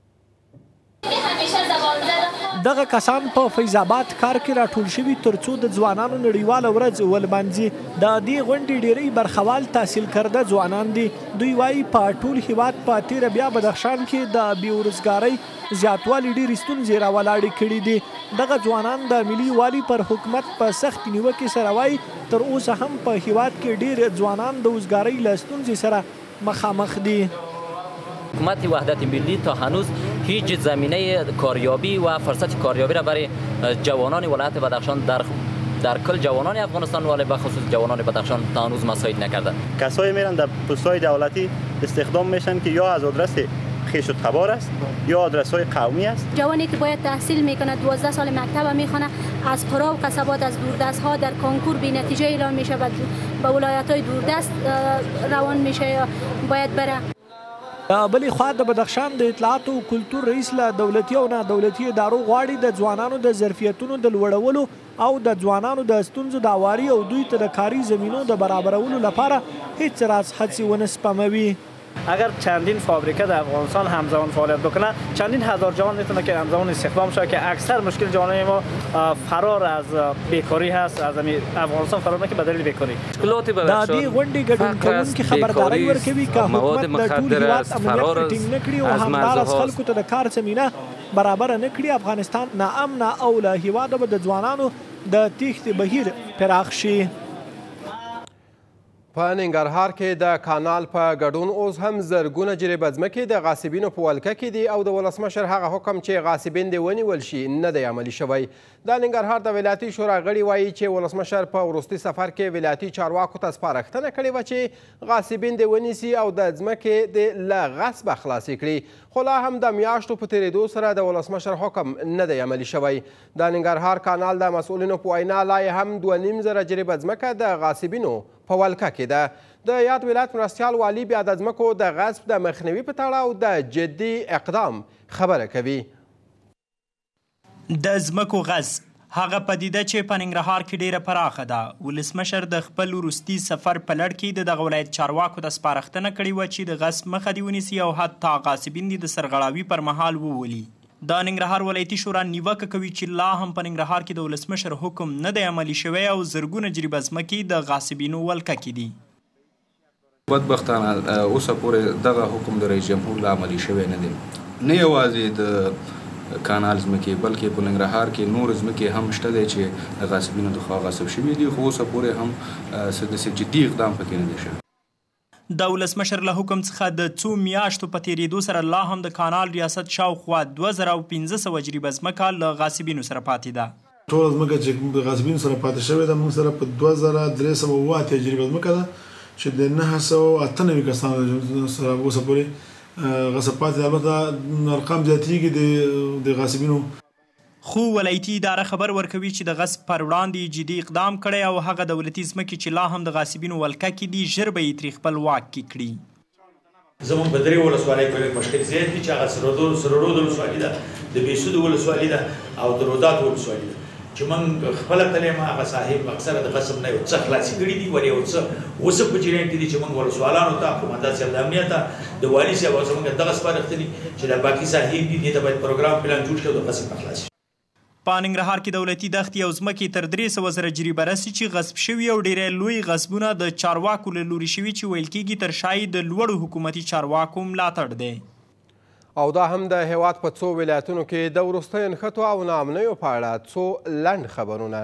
دغه کسان په فیض آباد ښار کې راټول شوي تر څو د ځوانانو نړیواله ورځ ولمانځي. د دې غونډې ډیری برخوال تحصیل کرده ځوانان دي. دوی وایي په ټول هیواد په تیره بیا بدخشان کې د بېوزګارۍ زیاتوالي ډېرې ستونزې راولاړې کړي دي. دغه ځوانان د ملي والي پر حکومت په سخت نیوکې سره وایي تر اوسه هم په هیواد کې ډېر ځوانان د وزګارۍ له ستونزې سره مخامخ دي. حکومت وحدت ملی تا هنوز هیچ زمینه کاریابی و فرصت کاریابی را برای جوانان ولایت بدخشان در در کل جوانان افغانستان ولی به خصوص جوانان بدخشان تا هنوز مساعد نکرده. کسایی میرن در پست‌های دولتی استخدام میشن که یا از آدرس خیش و تبار است یا آدرس های قومی است. جوانی که باید تحصیل میکنه دوازده سال مکتب میخونه از قرا و قصبات از دوردست ها در کنکور بی نتیجه اعلام میشه و به ولایت های دوردست روان میشه یا باید بره. د بلې خوا د بدخشان د اطلاعاتو او کلتور رئیس له دولتي او نادولتي ادارو غواړي د ځوانانو د ظرفیتونو د لوړولو او د ځوانانو د ستونزو د هواري او دوی ته د کاري زمینو د برابرولو لپاره هیڅ راز هڅې ونه سپموي. اگر چندین فابریکه در افغانستان همزمان فعالیت بکنه چندین هزار جوان میتونه که همزمان استخدام شه که اکثر مشکل جوانای ما فرار از بیکاری هست از افغانستان فرار نکنه به دلیل بیکاری. د دې غونډې ګډون کوونکي خبرداری ورکوي که حکومت د ټول هیواد امنیت ټینګ نه کړي او همداراز خلکو ته د کار زمینه برابره نه کړي افغانستان ناامنه او له هیواده به د ځوانانو د تیښتې بهیر پراخ شي. په ننګرهار کې د کانال په ګډون اوس هم زرګونه جریبه ځمکې د غاصبینو په ولکه کې دي او د ولسمشر هغه حکم چې غاصبین دې ونیول شي نه دی عملي شوی. د ننګرهار د ولایتي شورا غړي وایي چې ولسمشر په وروستي سفر کې ولایتي چارواکو ته سپارښتنه کړې وه چې غاصبین دې ونیسي او د ځمکې دې له غصبه خلاصې کړي خو لا هم د میاشتو په تېرېدو سره د ولسمشر حکم نه دی عملي شوی. د ننګرهار کانال د مسؤلینو په وینا لا یې هم دوه نیم زره جریبه ځمکه د غاصبینو په ولکه کې ده. د یاد ولایت مرستیال والي بیا د ځمکو د غصب د مخنیوي په تړاو د جدي اقدام خبره کوي. د ځمکو غصب هغه پدیده چې په ننګرهار کې ډیره پراخه ده. ولسمشر د خپل وروستي سفر په لړ کې د دغه ولایت چارواکو ته سپارښتنه کړې وه چې د غصب مخه دې ونیسي او حتی غاصبین دې د سرغړاوي پر مهال وولي. د ننګرهار ولایتي شورا نیوکه کوي چې لا هم په ننګرهار کې د ولسمشر حکم نه دی عملي شوی او زرګونه جریبه ځمکې د غاصبینو ولکه کې دي. بدبختانه اوسه پورې دغه حکم د رئیس جمهور له عملي شوی نه دی. نه یوازې د کانال ځمکې بلکې په ننګرهار کې نور ځمکې هم شته دی چې د غاصبینو لخوا غصب شوي دي خو اوسه پورې هم څه داسې جدي اقدام پکې نه دی شوی. د ولسمشر له حکم څخه د څو میاشتو په تېرېدو سره لا هم د کانال ریاست شاوخوا دوه زره او پنځه سوه جریبه ځمکه له غاصبینو سره پاتې ده. ټوله ځمکه چې د غاصبینو سره پاتې شوې ده موږ سره په دوه زره درې سوه اووه اتیا جریبه ځمکه ده چې د نهه سوه اته نوي کسانو سره اوسه پورې غصب پاتې ده. البته ارقام زیاتېږي د غاصبینو. خو ولایتي اداره خبر ورکوي چې د غصب پر وړاندې جدي اقدام کړی او هغه دولتي ځمکې چې لا هم د غاصبینو ولکه کې دي ژر به یې ترې خپل واک کې کړي. زموږ په درې ولسوالۍ کې لږ مشکل زیات دي چې هغه سرورود ولسوالي ده، د بېسود ولسوالي ده او د رودات ولسوالي ده چې موږ خپله تللی ما هغه صاحب اکثره د غصب نه یو څه خلاصې کړي دي ولې یو څه اوس په جریان کې دي چې موږ ولسوالانو ته قومندان صاحب د امنیت ته د والي صاحب او زموږ دغه سپارښتنې چې د باقي صاحب دي دې ته باید پروګرام پلان جوړ کړي او د غصب نه خلاص شي. په ننګرهار کې دولتي دښتې او ځمکې تر درې سوه زره جریبه رسي چې غصب شوي او ډیری لوی غصبونه د چارواکو له لوري شوي چې ویل کېږي تر شایي د لوړو حکومتي چارواکو ملاتړ دی. او دا هم د هیواد په څو ولایتونو کې د وروستیو نښتو او ناامنیو په اړه څو لنډ خبرونه.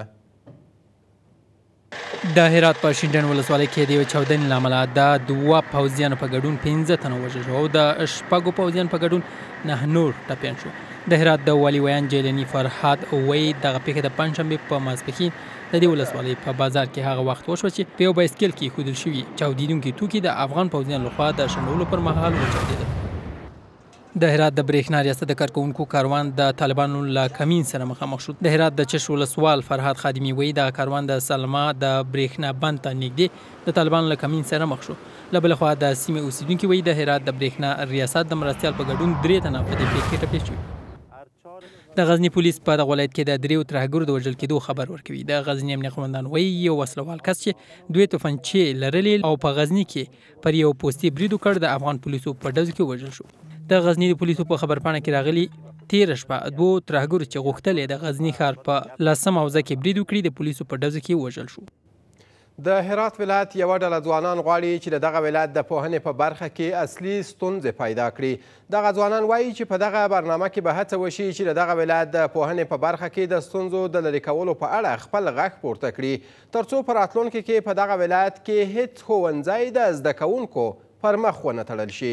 د هرات په شینډن ولسوالۍ کې د یوې چاودنې له امله د دوه پوځیانو په ګډون پنځه تنه وژل شو او د شپږو پوځیانو په ګډون نه نور ټپیان شو. د هرات د والي ویان جیلني فرحات وایي دغه پیښه د پنجشنبې په ماسپښین د دې ولسوالۍ په بازار کې هغه وخت وشوه چې په یو بایسکل کې ایښودل شوي چاودېدونکي توکي د افغان پوځیانو لخوا د شنډولو پر مهال وچاودېدل. د هرات د برېښنا ریاست د کارکوونکو کاروان د طالبانو له کمین سره مخامخ شو. د هرات د چش ولسوال فرهاد خادمي وایي د کاروان د سلما د برېښنا بند ته نږدې د طالبانو له کمین سره مخ شو. له بلې خوا د سیمې اوسیدونکي وایي د هرات د برېښنا ریاست د مرستیال په ګډون درې تنه په دې پیښې ټپي شوي. د غزنی پولیس په دغه ولایت کې د دریو ترهګرو د وژل کېدو خبر ورکوي. د غزنی امنیه قومندان وایي یو وسلوال کس چې دوی توپنچې لرلې او په غزنی کې پر یو پوستي برید وکړ د افغان پولیسو په ډزو کې وژل شو. د غزنی د پولیسو په خبرپاڼه کې راغلي تېره شپه دوو ترهګرو چې غوښتل د غزنی ښار په لسم حوزه کې برید وکړي د پولیسو په ډزو کې وژل شو. د هرات ولایت یوه ډله ځوانان غواړي چې د دغه ولایت د پوهنې په برخه کې اصلي ستونزې پیدا کړي. دغه ځوانان وایي چې په دغه برنامه کې به هڅه وشي چې د دغه ولایت د پوهنې په برخه کې د ستونزو د لرې کولو په اړه خپل غږ پورته کړي تر څو په راتلونکي کې په دغه ولایت کې هیڅ ښوونځی د زده کوونکو پر مخ ونه تړل شي.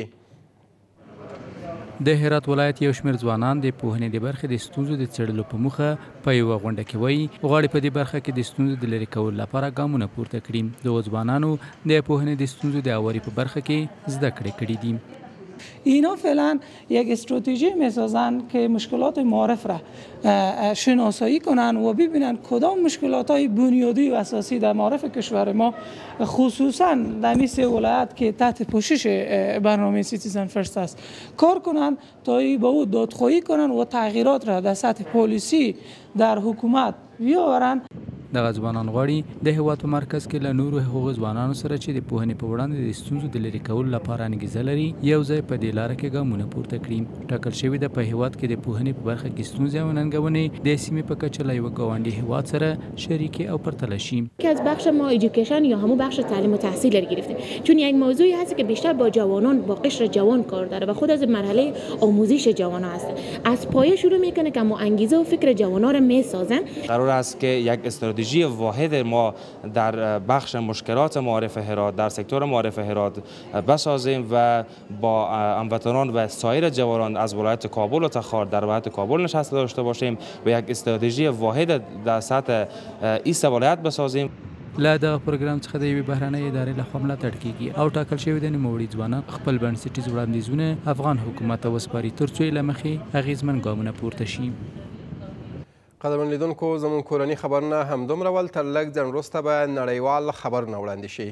د هرات ولایت یو شمېر ځوانان د پوهنې د برخې د ستونزو د څېړلو په موخه په یوه غونډه کې وایي غواړي په دې برخه کې د ستونزو د لرې کولو لپاره ګامونه پورته کړي. دغو ځوانانو د پوهنې د ستونزو د هواري په برخه کې زده کړې کړي دي. اینا فعلا یک استراتژی میسازن که مشکلات معارف را شناسایی کنن و ببینن کدام مشکلات های بنیادی و اساسی در معارف کشور ما خصوصا در این سه ولایت که تحت پوشش برنامه سیتیزن فرست است کار کنن تا با او دادخواهی کنن و تغییرات را در سطح پالیسی در حکومت بیاورن. دغه ځوانان غواړي د هیواد په مرکز کې له نورو هغو ځوانانو سره چې د پوهنې په وړاندې د ستونزو د لرې کولو لپاره انګیزه لري یو ځای په دې لاره کې ګامونه پورته کړي. ټاکل شوي ده په هیواد کې د پوهنې په برخه کې ستونزې او ننګونې د سیمې په کچه له یوه ګاونډي هیواد سره شریکې او پرتله شي. که از بخش ما ایژوکیشن یا همون بخش تعلیم و تحصیل رو گرفتیم چون یک موضوعی هست که بیشتر با جوانان با قشر جوان کار داره و خود از مرحله آموزش جوانان هست از پایه شروع میکنه که ما انگیزه و فکر جوانان رو میسازن. قرار است که یک استراتژی واحد ما در بخش مشکلات معارف هرات در سکتور معارف هرات بسازیم و با هموطنان و سایر جوانان از ولایت کابل و تخار در ولایت کابل نشسته داشته باشیم و یک استراتژی واحد در سطح ایست ولایت بسازیم. له دغه پروګرام څخه د یوې بهرنۍ ادارې لخوا ملاتړ کیږي او ټاکل شوي د نوموړي ځوانان خپل بنسټیز وړاندیزونه افغان حکومت ته وسپاري تر څو یې له مخې اغیزمن ګامونه پورته شي. قدرمن لیدونکو زموږ کورني خبرونه همدومره ول. تر لږ ځنډ وروسته به نړیوال خبرونه وړاندې شي.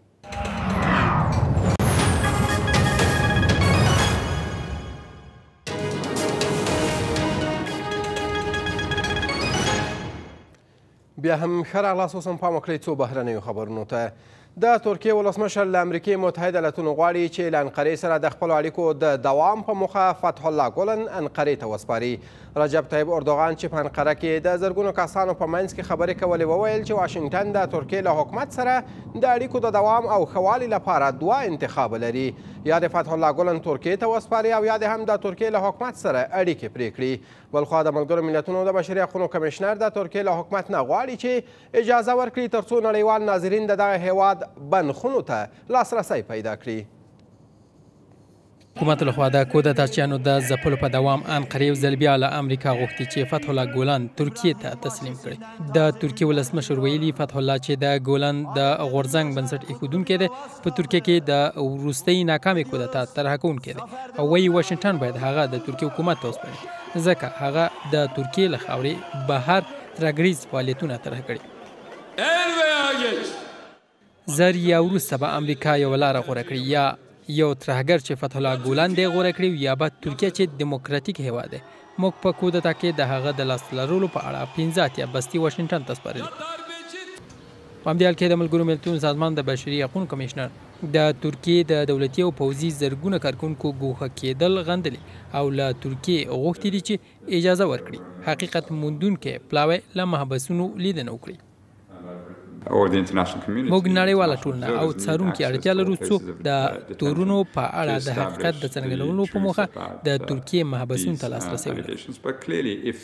بیا هم ښه راغلاست. اوس هم پام وکړئ څو بهرنیو خبرونو ته. د ترکیې ولسمشر له امریکې متحده ایالتونو غواړي چې له انقرې سره د خپلو اړیکو د دوام په موخه فتح الله ګلن انقرې ته وسپاري. رجب طیب اردوغان چې په انقره کې د زرګونو کسانو په منځ کې خبرې کولې وویل چې واشنګټن د ترکیې له حکومت سره د اړیکو د دوام او ښه والي لپاره دوه انتخاب لري، یا د فتح الله ګلن ترکیې ته وسپاري او یا د هم د ترکیې له حکومت سره اړیکې پرې کړي. بلخوا د ملګرو ملتونو د بشري حقونو کمیشنر د ترکیې له حکومت نه غواړي چې اجازه ورکړي تر څو نړیوال ناظرین د دغه هیواد بندخونو ته لاسرسی پیدا کړي. حکومت لخوا د کودتاچیانو د ځپلو په دوام انقرې یو ځل بیا له امریکا غوښتي چې فتح الله ګولان ترکیې ته تسلیم کړي. د ترکیې ولسمشر ویلي فتح الله چې د ګولان د غورځنګ بنسټ ایښودونکی دی په ترکیې کې د وروستۍ ناکامې کودتا طرحه کوونکی دی او وایي واشنګټن باید هغه د ترکیې حکومت ته وسپاري ځکه هغه د ترکیې له خاورې بهر ترهګریز فعالیتونه طرحه کړي. زر یا وروسته به امریکا یوه لاره غوره کړي، یا یو ترهګر چې فتح الله ګولان دی غوره کړي، یا به ترکیه چې دیموکراتیک هیواد دی. موږ په کودتا کې د هغه د لاسته لرلو په اړه پنځه اتیا بستي واشنګټن ته سپارلي. په همدې حال کې د ملګرو ملتونو سازمان د بشري حقونو کمیشنر د ترکیې د دولتي او پوځي زرګونه کارکونکو ګوښه کېدل غندلي او له ترکیې غوښتي دي چې اجازه ورکړي حقیقت موندونکي پلاوی له محبسونو لیدنه وکړي. موږ نړیواله ټولنه او څارونکي اړتیا لرو څو د تورونو په اړه د حقیقت د څرګندولو په موخه د ترکیې محبسونو ته لاسرسی ولري.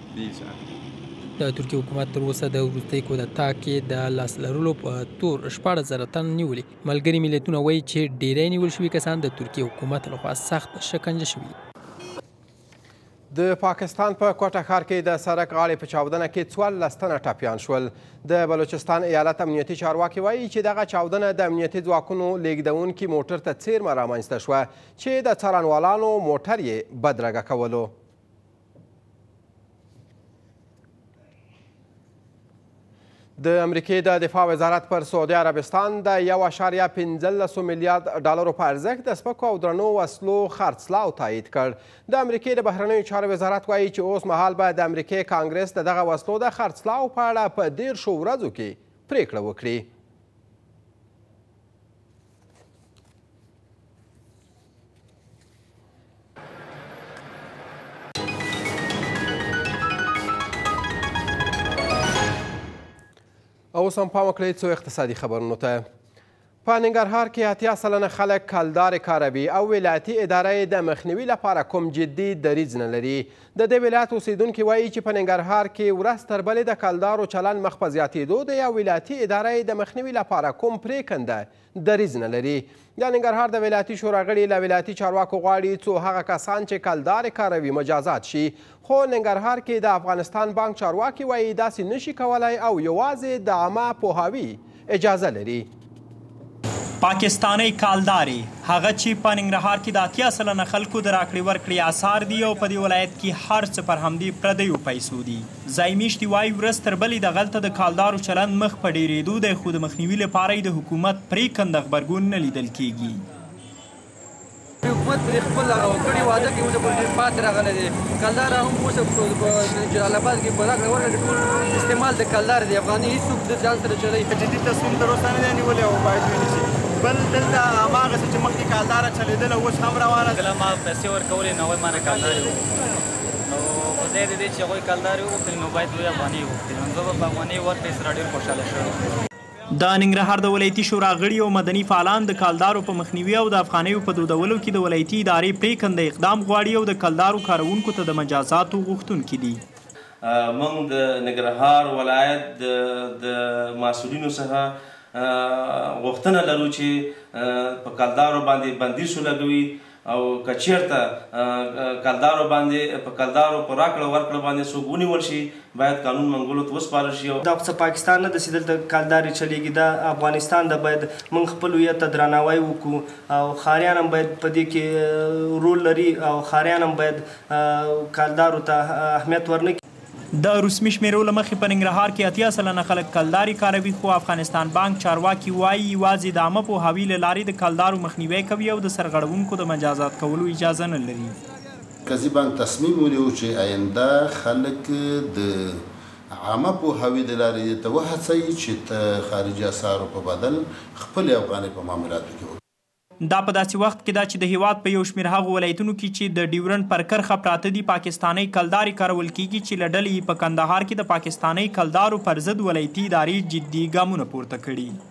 د ترکیې حکومت تر اوسه د وروستۍ کودتا کې د لاس لرلو په تور شپاړس زره تن نیولي. ملګري ملتونه وایي چې ډیری نیول شوي کسان د ترکیې حکومت لخوا سخت شکنجه شوي. د پاکستان په کوټه ښار کې د سړک غاړې په چاودنه کې څوارلس تنه ټپیان شول. د بلوچستان ایالت امنیتي چارواکي وایي چې دغه چاودنه د امنیتي ځواکونو لیږدونکي موټر ته څیرمه رامنځته شوه چې د څارنوالانو موټر یې بدرګه کولو. د امریکې د دفاع وزارت پر سعودي عربستان د یو اعشاریه پنځلسو میلیارد ډالرو په ارزښت د سپکو او درنو وسلو خرڅلاو تایید کړ. د امریکې د بهرنیو چارو وزارت وایي چې اوس مهال به د امریکې کانګرس د دغه وسلو د خرڅلاو په اړه په دیرشو ورځو کې پریکړه وکړي. اوس هم پام وکړئ څو اقتصادي خبرونو ته. په ننګرهار کې اتیا سلنه خلک کلدارې کاروي او ولایتي اداره یې د مخنیوي لپاره کوم جدي دریځ نه لري. د دې ولایت اوسیدونکي وایي چې په ننګرهار کې ورځ تر بلې د کلدارو چلن مخ په زیاتېدو دی او ولایتي اداره یې د مخنیوي لپاره کوم پرېکنده دریځ نه لري. د ننګرهار د ولایتي شورا غړي له ولایتي چارواکو غواړي څو هغه کسان چې کلدارې کاروي مجازات شي، خو ننګرهار کې د افغانستان بانک چارواکي وایي داسې نشي کولی او یوازې د عامه پوهاوي اجازه لري. پاکستانی کالدارې هغه چې په ننګرهار کې د اتیا سلنه خلکو د راکړې ورکړې اثار دي او په دې ولایت کې هر څه پر همدې پردیو پیسو دي. ځای میشتي وایي ورځ تر بلې دغلته د کالدارو چلند مخ په ډېرېدو دی، خو د مخنیوي لپاره یې د حکومت پرېکنده غبرګون نه لیدل کېږي. حکومت پر خپل هغه وکړي واده کې اوس پر ډېر پاتې راغلی دی. کلدار هم اوس په جلال آباد کې په راکړه ورکړه ټول استعمال د کلدار دی. افغاني هېڅوک د ځان سره چلوي. جدي تصمیم تر اوسه نه دی نیولی او باید ونیسي. بل دلته هماغه څه چې مخکې کالداره چلېدله اوس هم روانه ده. کله ما پیسې ورکولې نو هغوی ما نه کالدارې وغوښتې، نو په ځای د دې چې هغوی کالدارې وغوښتلې نو باید دوی افغانۍ وغوښتې، نو زه به په افغانۍ ورکړې سره ډېر خوشحاله شوی. د ننګرهار د ولایتي شورا غړي او مدني فعالان د کلدارو په مخنیوي او د افغانیو په دودولو کې د ولایتي ادارې پرېکنده اقدام غواړي او د کلدارو کاروونکو ته د مجازاتو غوښتونکي دي. موږ د ننګرهار ولایت د مسؤلینو څخه غوښتنه لرو چې په کلدارو باندې بندیز ولګوي او که چېرته کلدارو باندې په کلدارو په راکړه ورکړه باندې څوک ونیول شي باید قانون منګولو ته وسپارل شي. دا څه پاکستان نه داسې دلته کلدارې چلیږي، دا افغانستان ده. باید موږ خپل هویت ته درناوی وکړو او ښاریان هم باید په دې کې رول لري او ښاریان هم باید کلدارو ته اهمیت ورنکړي. د رسمي شمیرو له مخې په ننګرهار کې اتیا سلنه خلک کلدارې کاروي، خو افغانستان بانک چارواکي وایي یوازې د عامه پوهاوي له لارې د کلدارو مخنیوی کوي او د سرغړونکو د مجازات کولو اجازه نه لري. مرکزي بانک تصمیم ونیو چې آینده خلک د عامه پوهاوي د لارې ته وهڅوي چې د خارجي اسعارو په بدل خپلې افغانۍ په معاملاتو کې وکړي. دا په داسې وخت کې ده چې د هیواد په یو شمېر هغو ولایتونو کې چې د ډیورنډ پر کرښه پراته دي پاکستاني کلدارې کارول کیږي چې له ډلې په کندهار کې د پاکستاني کلدارو پر ضد ولایتي ادارې جدي ګامونه پورته کړي.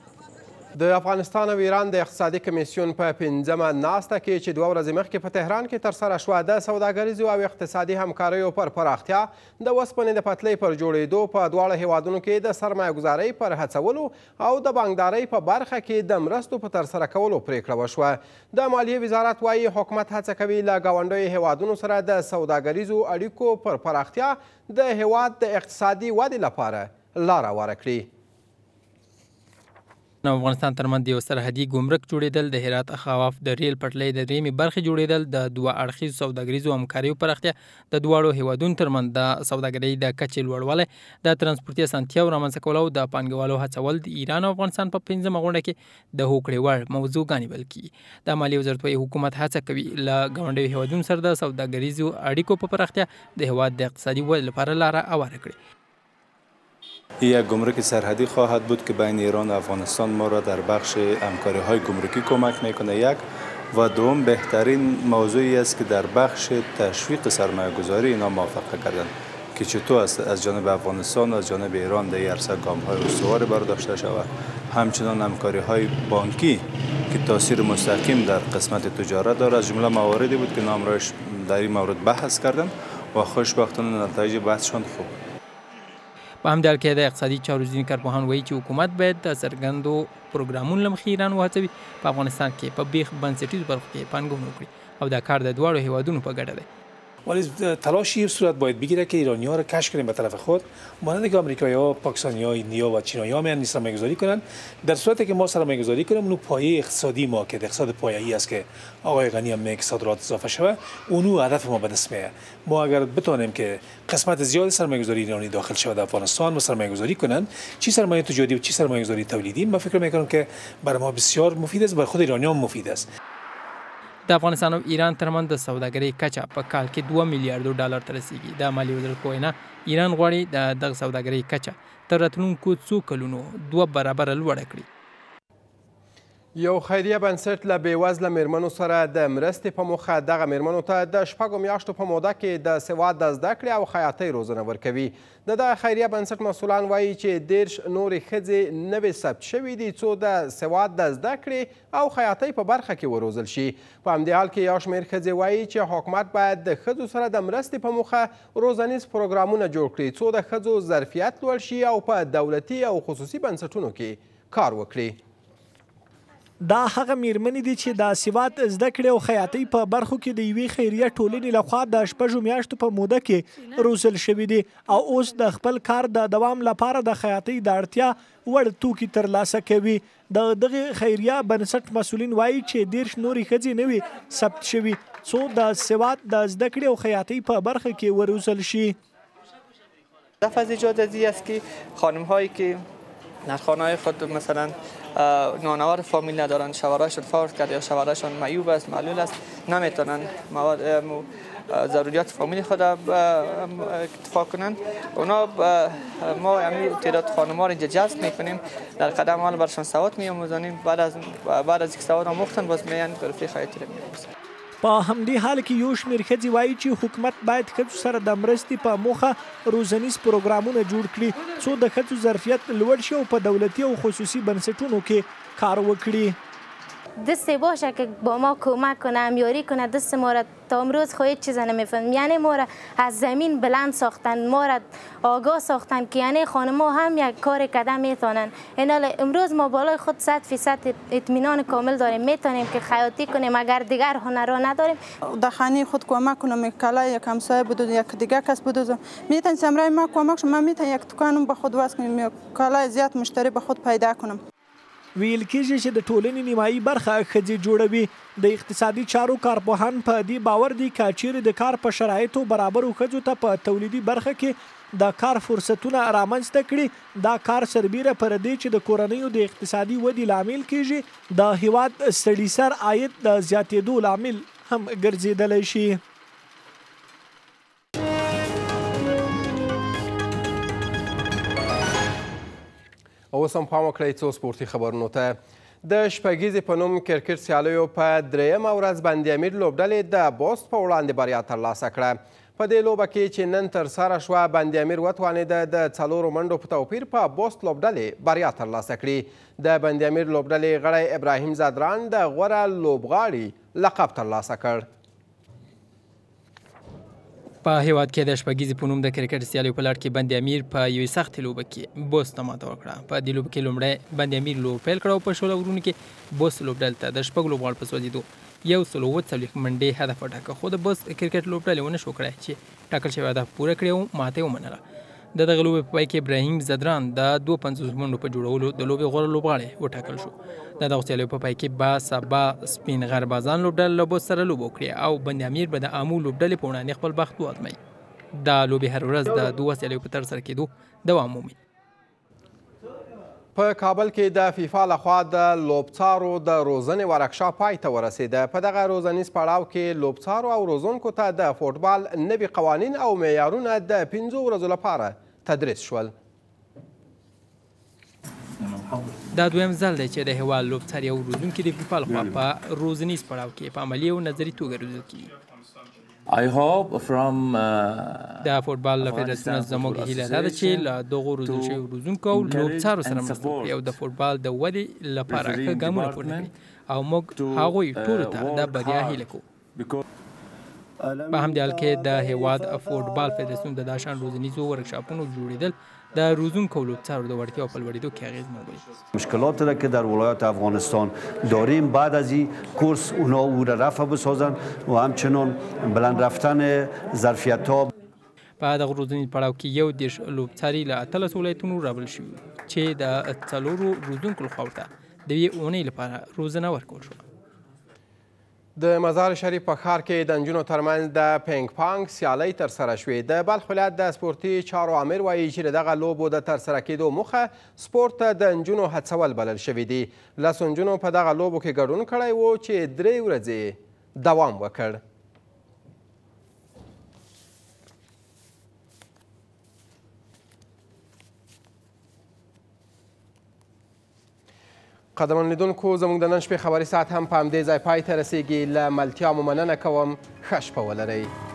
د افغانستان او ایران د اقتصادي کمیسیون په پنځمه ناسته کې چې دوه ورځې مخکې په تهران کې ترسره شوه د سوداګریزو او اقتصادي همکاریو پر پراختیا، د وسپنې د پتلۍ پر جوړېدو، په دواړو هیوادونو کې د سرمایه ګذارۍ پر هڅولو او د بانکدارۍ په برخه کې د مرستو په ترسره کولو پریکړه وشوه. د مالیې وزارت وایي حکومت هڅه کوي له ګاونډیو هیوادونو سره د سوداګریزو اړیکو پر پراختیا د هیواد د اقتصادي ودې لپاره لاره هواره کړي. د افغانستان ترمنځ یو سرحدي ګمرک جوړېدل، د هرات اخواف د ریل پټلۍ د درېیمې برخې جوړېدل، د دوه اړخیزو سوداګریزو همکاریو پراختیا، د دواړو هیوادونو ترمنځ د سوداګرۍ د کچې لوړوالی، د ترانسپورتي اسانتیاو رامنځته کول او د پانګوالو هڅول د ایران او افغانستان په پنځمه غونډه کې د هوکړې وړ موضوع ګڼل کېږي. د مالیې وزارت وایي حکومت هڅه کوي له ګاونډیو هیوادونو سره د سوداګریزو اړیکو په پراختیا د هیواد د اقتصادی ودې لپاره لاره هواره کړي. یک گمرک سرحدی خواهد بود که بین ایران و افغانستان ما را در بخش همکاری های گمرکی کمک میکنه. یک و دوم بهترین موضوعی است که در بخش تشویق سرمایه گذاری اینا موافقه کردن که چطور است از جانب افغانستان و از جانب ایران در این عرصه گام های استواری برداشته شود. همچنان همکاری های بانکی که تاثیر مستقیم در قسمت تجارت دارد از جمله مواردی بود که نام راش در این مورد بحث کردن و خوشبختانه نتایج بحثشان خوب. په همدې حال کې د اقتصادي چارو ځینې کارپوهان وایي چې حکومت باید د څرګندو پروګرامونو له مخې ایران وهڅوي په افغانستان کې په بیخ بنسټیزو برخو کې پانګونه وکړي او دا کار د دواړو هیوادونو په ګټه دی. ولی تلاشی صورت باید بگیره که ایرانی ها را کش کنیم به طرف خود، مانند که آمریکایی ها، پاکستانی ها، هندی ها و چینایی ها میان سرمایه گذاری کنند. در صورتی که ما سرمایه گذاری کنیم، اونو پایه اقتصادی ما که اقتصاد پایه‌ای است که آقای غنی هم میگه صادرات اضافه شود، اونو هدف ما به دست میاد. ما اگر بتونیم که قسمت زیاد سرمایه گذاری ایرانی داخل شود در افغانستان و سرمایه گذاری کنند، چی سرمایه تجاری و چی سرمایه گذاری تولیدی، ما فکر میکنم که برای ما بسیار مفید است، برای خود ایرانی هم مفید است. د افغانستان او ایران ترمنځ د سوداګرۍ کچه په کال کې دوه میلیارډ ډالر ته رسیږي. د مالیې وزارت په وینا ایران غواړي د دغه سوداګرۍ کچه تر راتلونکو څو کلونو دوه برابره لوړه کړي. یو خیریه بنسټ له بېوزله میرمنو سره د مرستې په موخه دغه میرمنو ته د شپږو میاشتو په موده کې د سواد د زده کړې او خیاطۍ روزنه ورکوي. د دغه خیریه بنسټ مسؤلان وایي چې دېرش نورې ښځې نوې ثبت شوي دي څو د سواد د زده کړې او خیاطۍ په برخه کې وروزل شي. په همدې حال کې یو شمېر ښځې وایي چې حکومت باید د ښځو سره د مرستې په موخه روزنیز پروګرامونه جوړ کړي څو د ښځو ظرفیت لوړ شي او په دولتي او خصوصي بنسټونو کې کار وکړي. دا هغه میرمنې دي چې د سواد زده کړې او خیاطۍ په برخو کې د یوې خیریه ټولنې لخوا د شپږو میاشتو په موده کې روزل شوي دي او اوس د خپل کار د دوام لپاره د خیاطۍ د اړتیا وړ توکي ترلاسه کوي. د دغه خیریه بنسټ مسؤلین وایي چې دېرش نورې ښځې نوې ثبت شوي څو د سواد د زده کړې او خیاطۍ په برخه کې وروزل شي. هدف از ایجاد ازی است که خانم هایی که در خانه های خود مثلا نانوار فامیل ندارن، شوهرهاشون فوت کرده یا شوهرهاشون معیوب است، معلول است، نمیتونن مواد ضروریات فامیل خود اکتفا کنند. اونا ما همین تعداد خانم‌ها را جذب میکنیم، در قدم اول برشان سواد میآموزانیم، بعد از بعد از اینکه سواد آموختن باز میان غرفه خیاطی را میآموزن. په همدې حال کې یو شمېر ښځې وایي چې حکومت باید ښځو سره د مرستې په موخه روزنیز پروګرامونه جوړ کړي څو د ښځو ظرفیت لوړ شي او په دولتي او خصوصي بنسټونو کې کار وکړي. دستی باشه که با ما کمک کنه، همیاری کنه. دست ما را تا امروز خواهید چیزا نمیفهم، یعنی ما را از زمین بلند ساختن، ما را آگاه ساختن که یعنی خانم ها هم یک کار کردن میتونن. اینال امروز ما بالای خود صد فیصد اطمینان کامل داریم میتونیم که خیاطی کنیم اگر دیگر هنرها نداریم. در خانه خود کمک کنم، کلا یک همسایه بود یک دیگر کس بود میتونم سمرای ما کمک شم، من میتونم یک دکانم به خود واسه کنم، کلا زیات مشتری به خود پیدا کنم. ویل کېږي چې د ټولنې نیمایي برخه ښځې جوړوي. د اقتصادي چارو کارپوهان په دې باور دي که چیرې د کار په شرایطو برابرو ښځو ته په تولیدي برخه کې د کار فرصتونه رامنځته کړي، دا کار سربیره پر دې چې د کورنیو د اقتصادي ودې لامل کېږي، د هیواد سړي سر عاید د زیاتېدو لامل هم ګرځېدلی شي. اوس هم پام وکړئ څو سپورتي خبرونو ته. د شپږیزې په نوم کرکټ سیالیو په درېیمه ورځ بند امیر لوبډلې د بوست په وړاندې بریا ترلاسه کړه. په دې لوبه کې چې نن ترسره شوه بند امیر وتوانېده د څلورو منډو په توپیر په بوست لوبډلې بریا ترلاسه کړي. د بند امیر لوبډلې غړی ابراهیم زادران د غوره لوبغاړي لقب ترلاسه کړ. په هیواد کې د شپږیزې په نوم د کرکټ سیالیو په لړ کې بند امیر په یوې سختې لوبه کې بوست ته ماته وکړه. په دې لوبه کې لومړی بند امیر لوب پیل کړه او په شلو اورونو کې بوست لوبډلې ته د شپږ لوبغاړو په سوځېدو یو سل اووه څلوېښت منډې هدف وټاکه، خو د بوست کرکټ لوبډلې ونه شو کړی چې ټاکل شوی هدف پوره کړی او ماته یې ومنله. د دغه لوبې په پای کې ابراهیم زدران د دوه پنځوس منډو په جوړولو د لوبې غوره لوبغاړی وټاکل شو. د دغو سیالیو په پای کې با سبا سپین غربازان لوبډله له بوست سره لوبه وکړي او بند امیر به د آمو لوبډلې په وړاندې خپل بخت وازمایي. دا لوبې هر ورځ د دوه سیالیو په ترسره کېدو دوام مومي. په کابل کې د فیفا لخوا د لوبڅارو د روزنې ورکشاپ پای ته ورسېده. په دغه روزنیز پړاو کې لوبڅارو او روزونکو ته د فوټبال نوي قوانین او معیارونه د پنځو ورځو لپاره تدریس شول. دا دویم ځل دی چې د هېواد لوبڅاري او روزونکي د فیفا لخوا په روزنیز پړاو کې په عملي او نظري توګه روزل کېږي. I hope from د فوټبال له فدراسیون زموږ هیله دا ده چې له دغو روزل شویو روزونکو او لوبڅارو سره مرسته وکړي او د فوټبال د ودې لپاره ښه ګامونه پورته کړي او موږ هغوی ټولو ته د بریا هیله کوو. په همدې حال کې د هېواد فوټبال فدراسیون د داشان روزنیزو ورکشاپونو جوړېدل د روزونکو لوبڅارو د وړتیاو په لوړېدو کې اغېزمن بولي. مشکلاتی را که در ولایت افغانستان داریم بعد از این کورس اونا او را رفع بسازن و همچنان بلند رفتن ظرفیت‌ها. په دغه روزنیز پړاو کې یو دېرش لوبڅاري له اتلس ولایتونو رابل شوي چې د څلورو روزونکو لخوا ورته د یوې اونۍ لپاره روزنه ورکول شوه. د مزار شریف په ښار کې د نجونو ترمنځ د پینګ پانګ سیالۍ ترسره شوې. د بلخ ولایت د سپورتي چارو امیر وایي چې د دغه لوبو د ترسره کېدو موخه سپورت ته د نجونو هڅول بلل شوي دي. لسو نجونو په دغه لوبو کې ګډون کړی و چې درې ورځې دوام وکړ. قدرمن لیدونکو زموږ د نن شپې خبري ساعت هم په همدې ځای پای ته رسیږي. له ملتیا مو مننه کوم. ښه شپه ولرئ.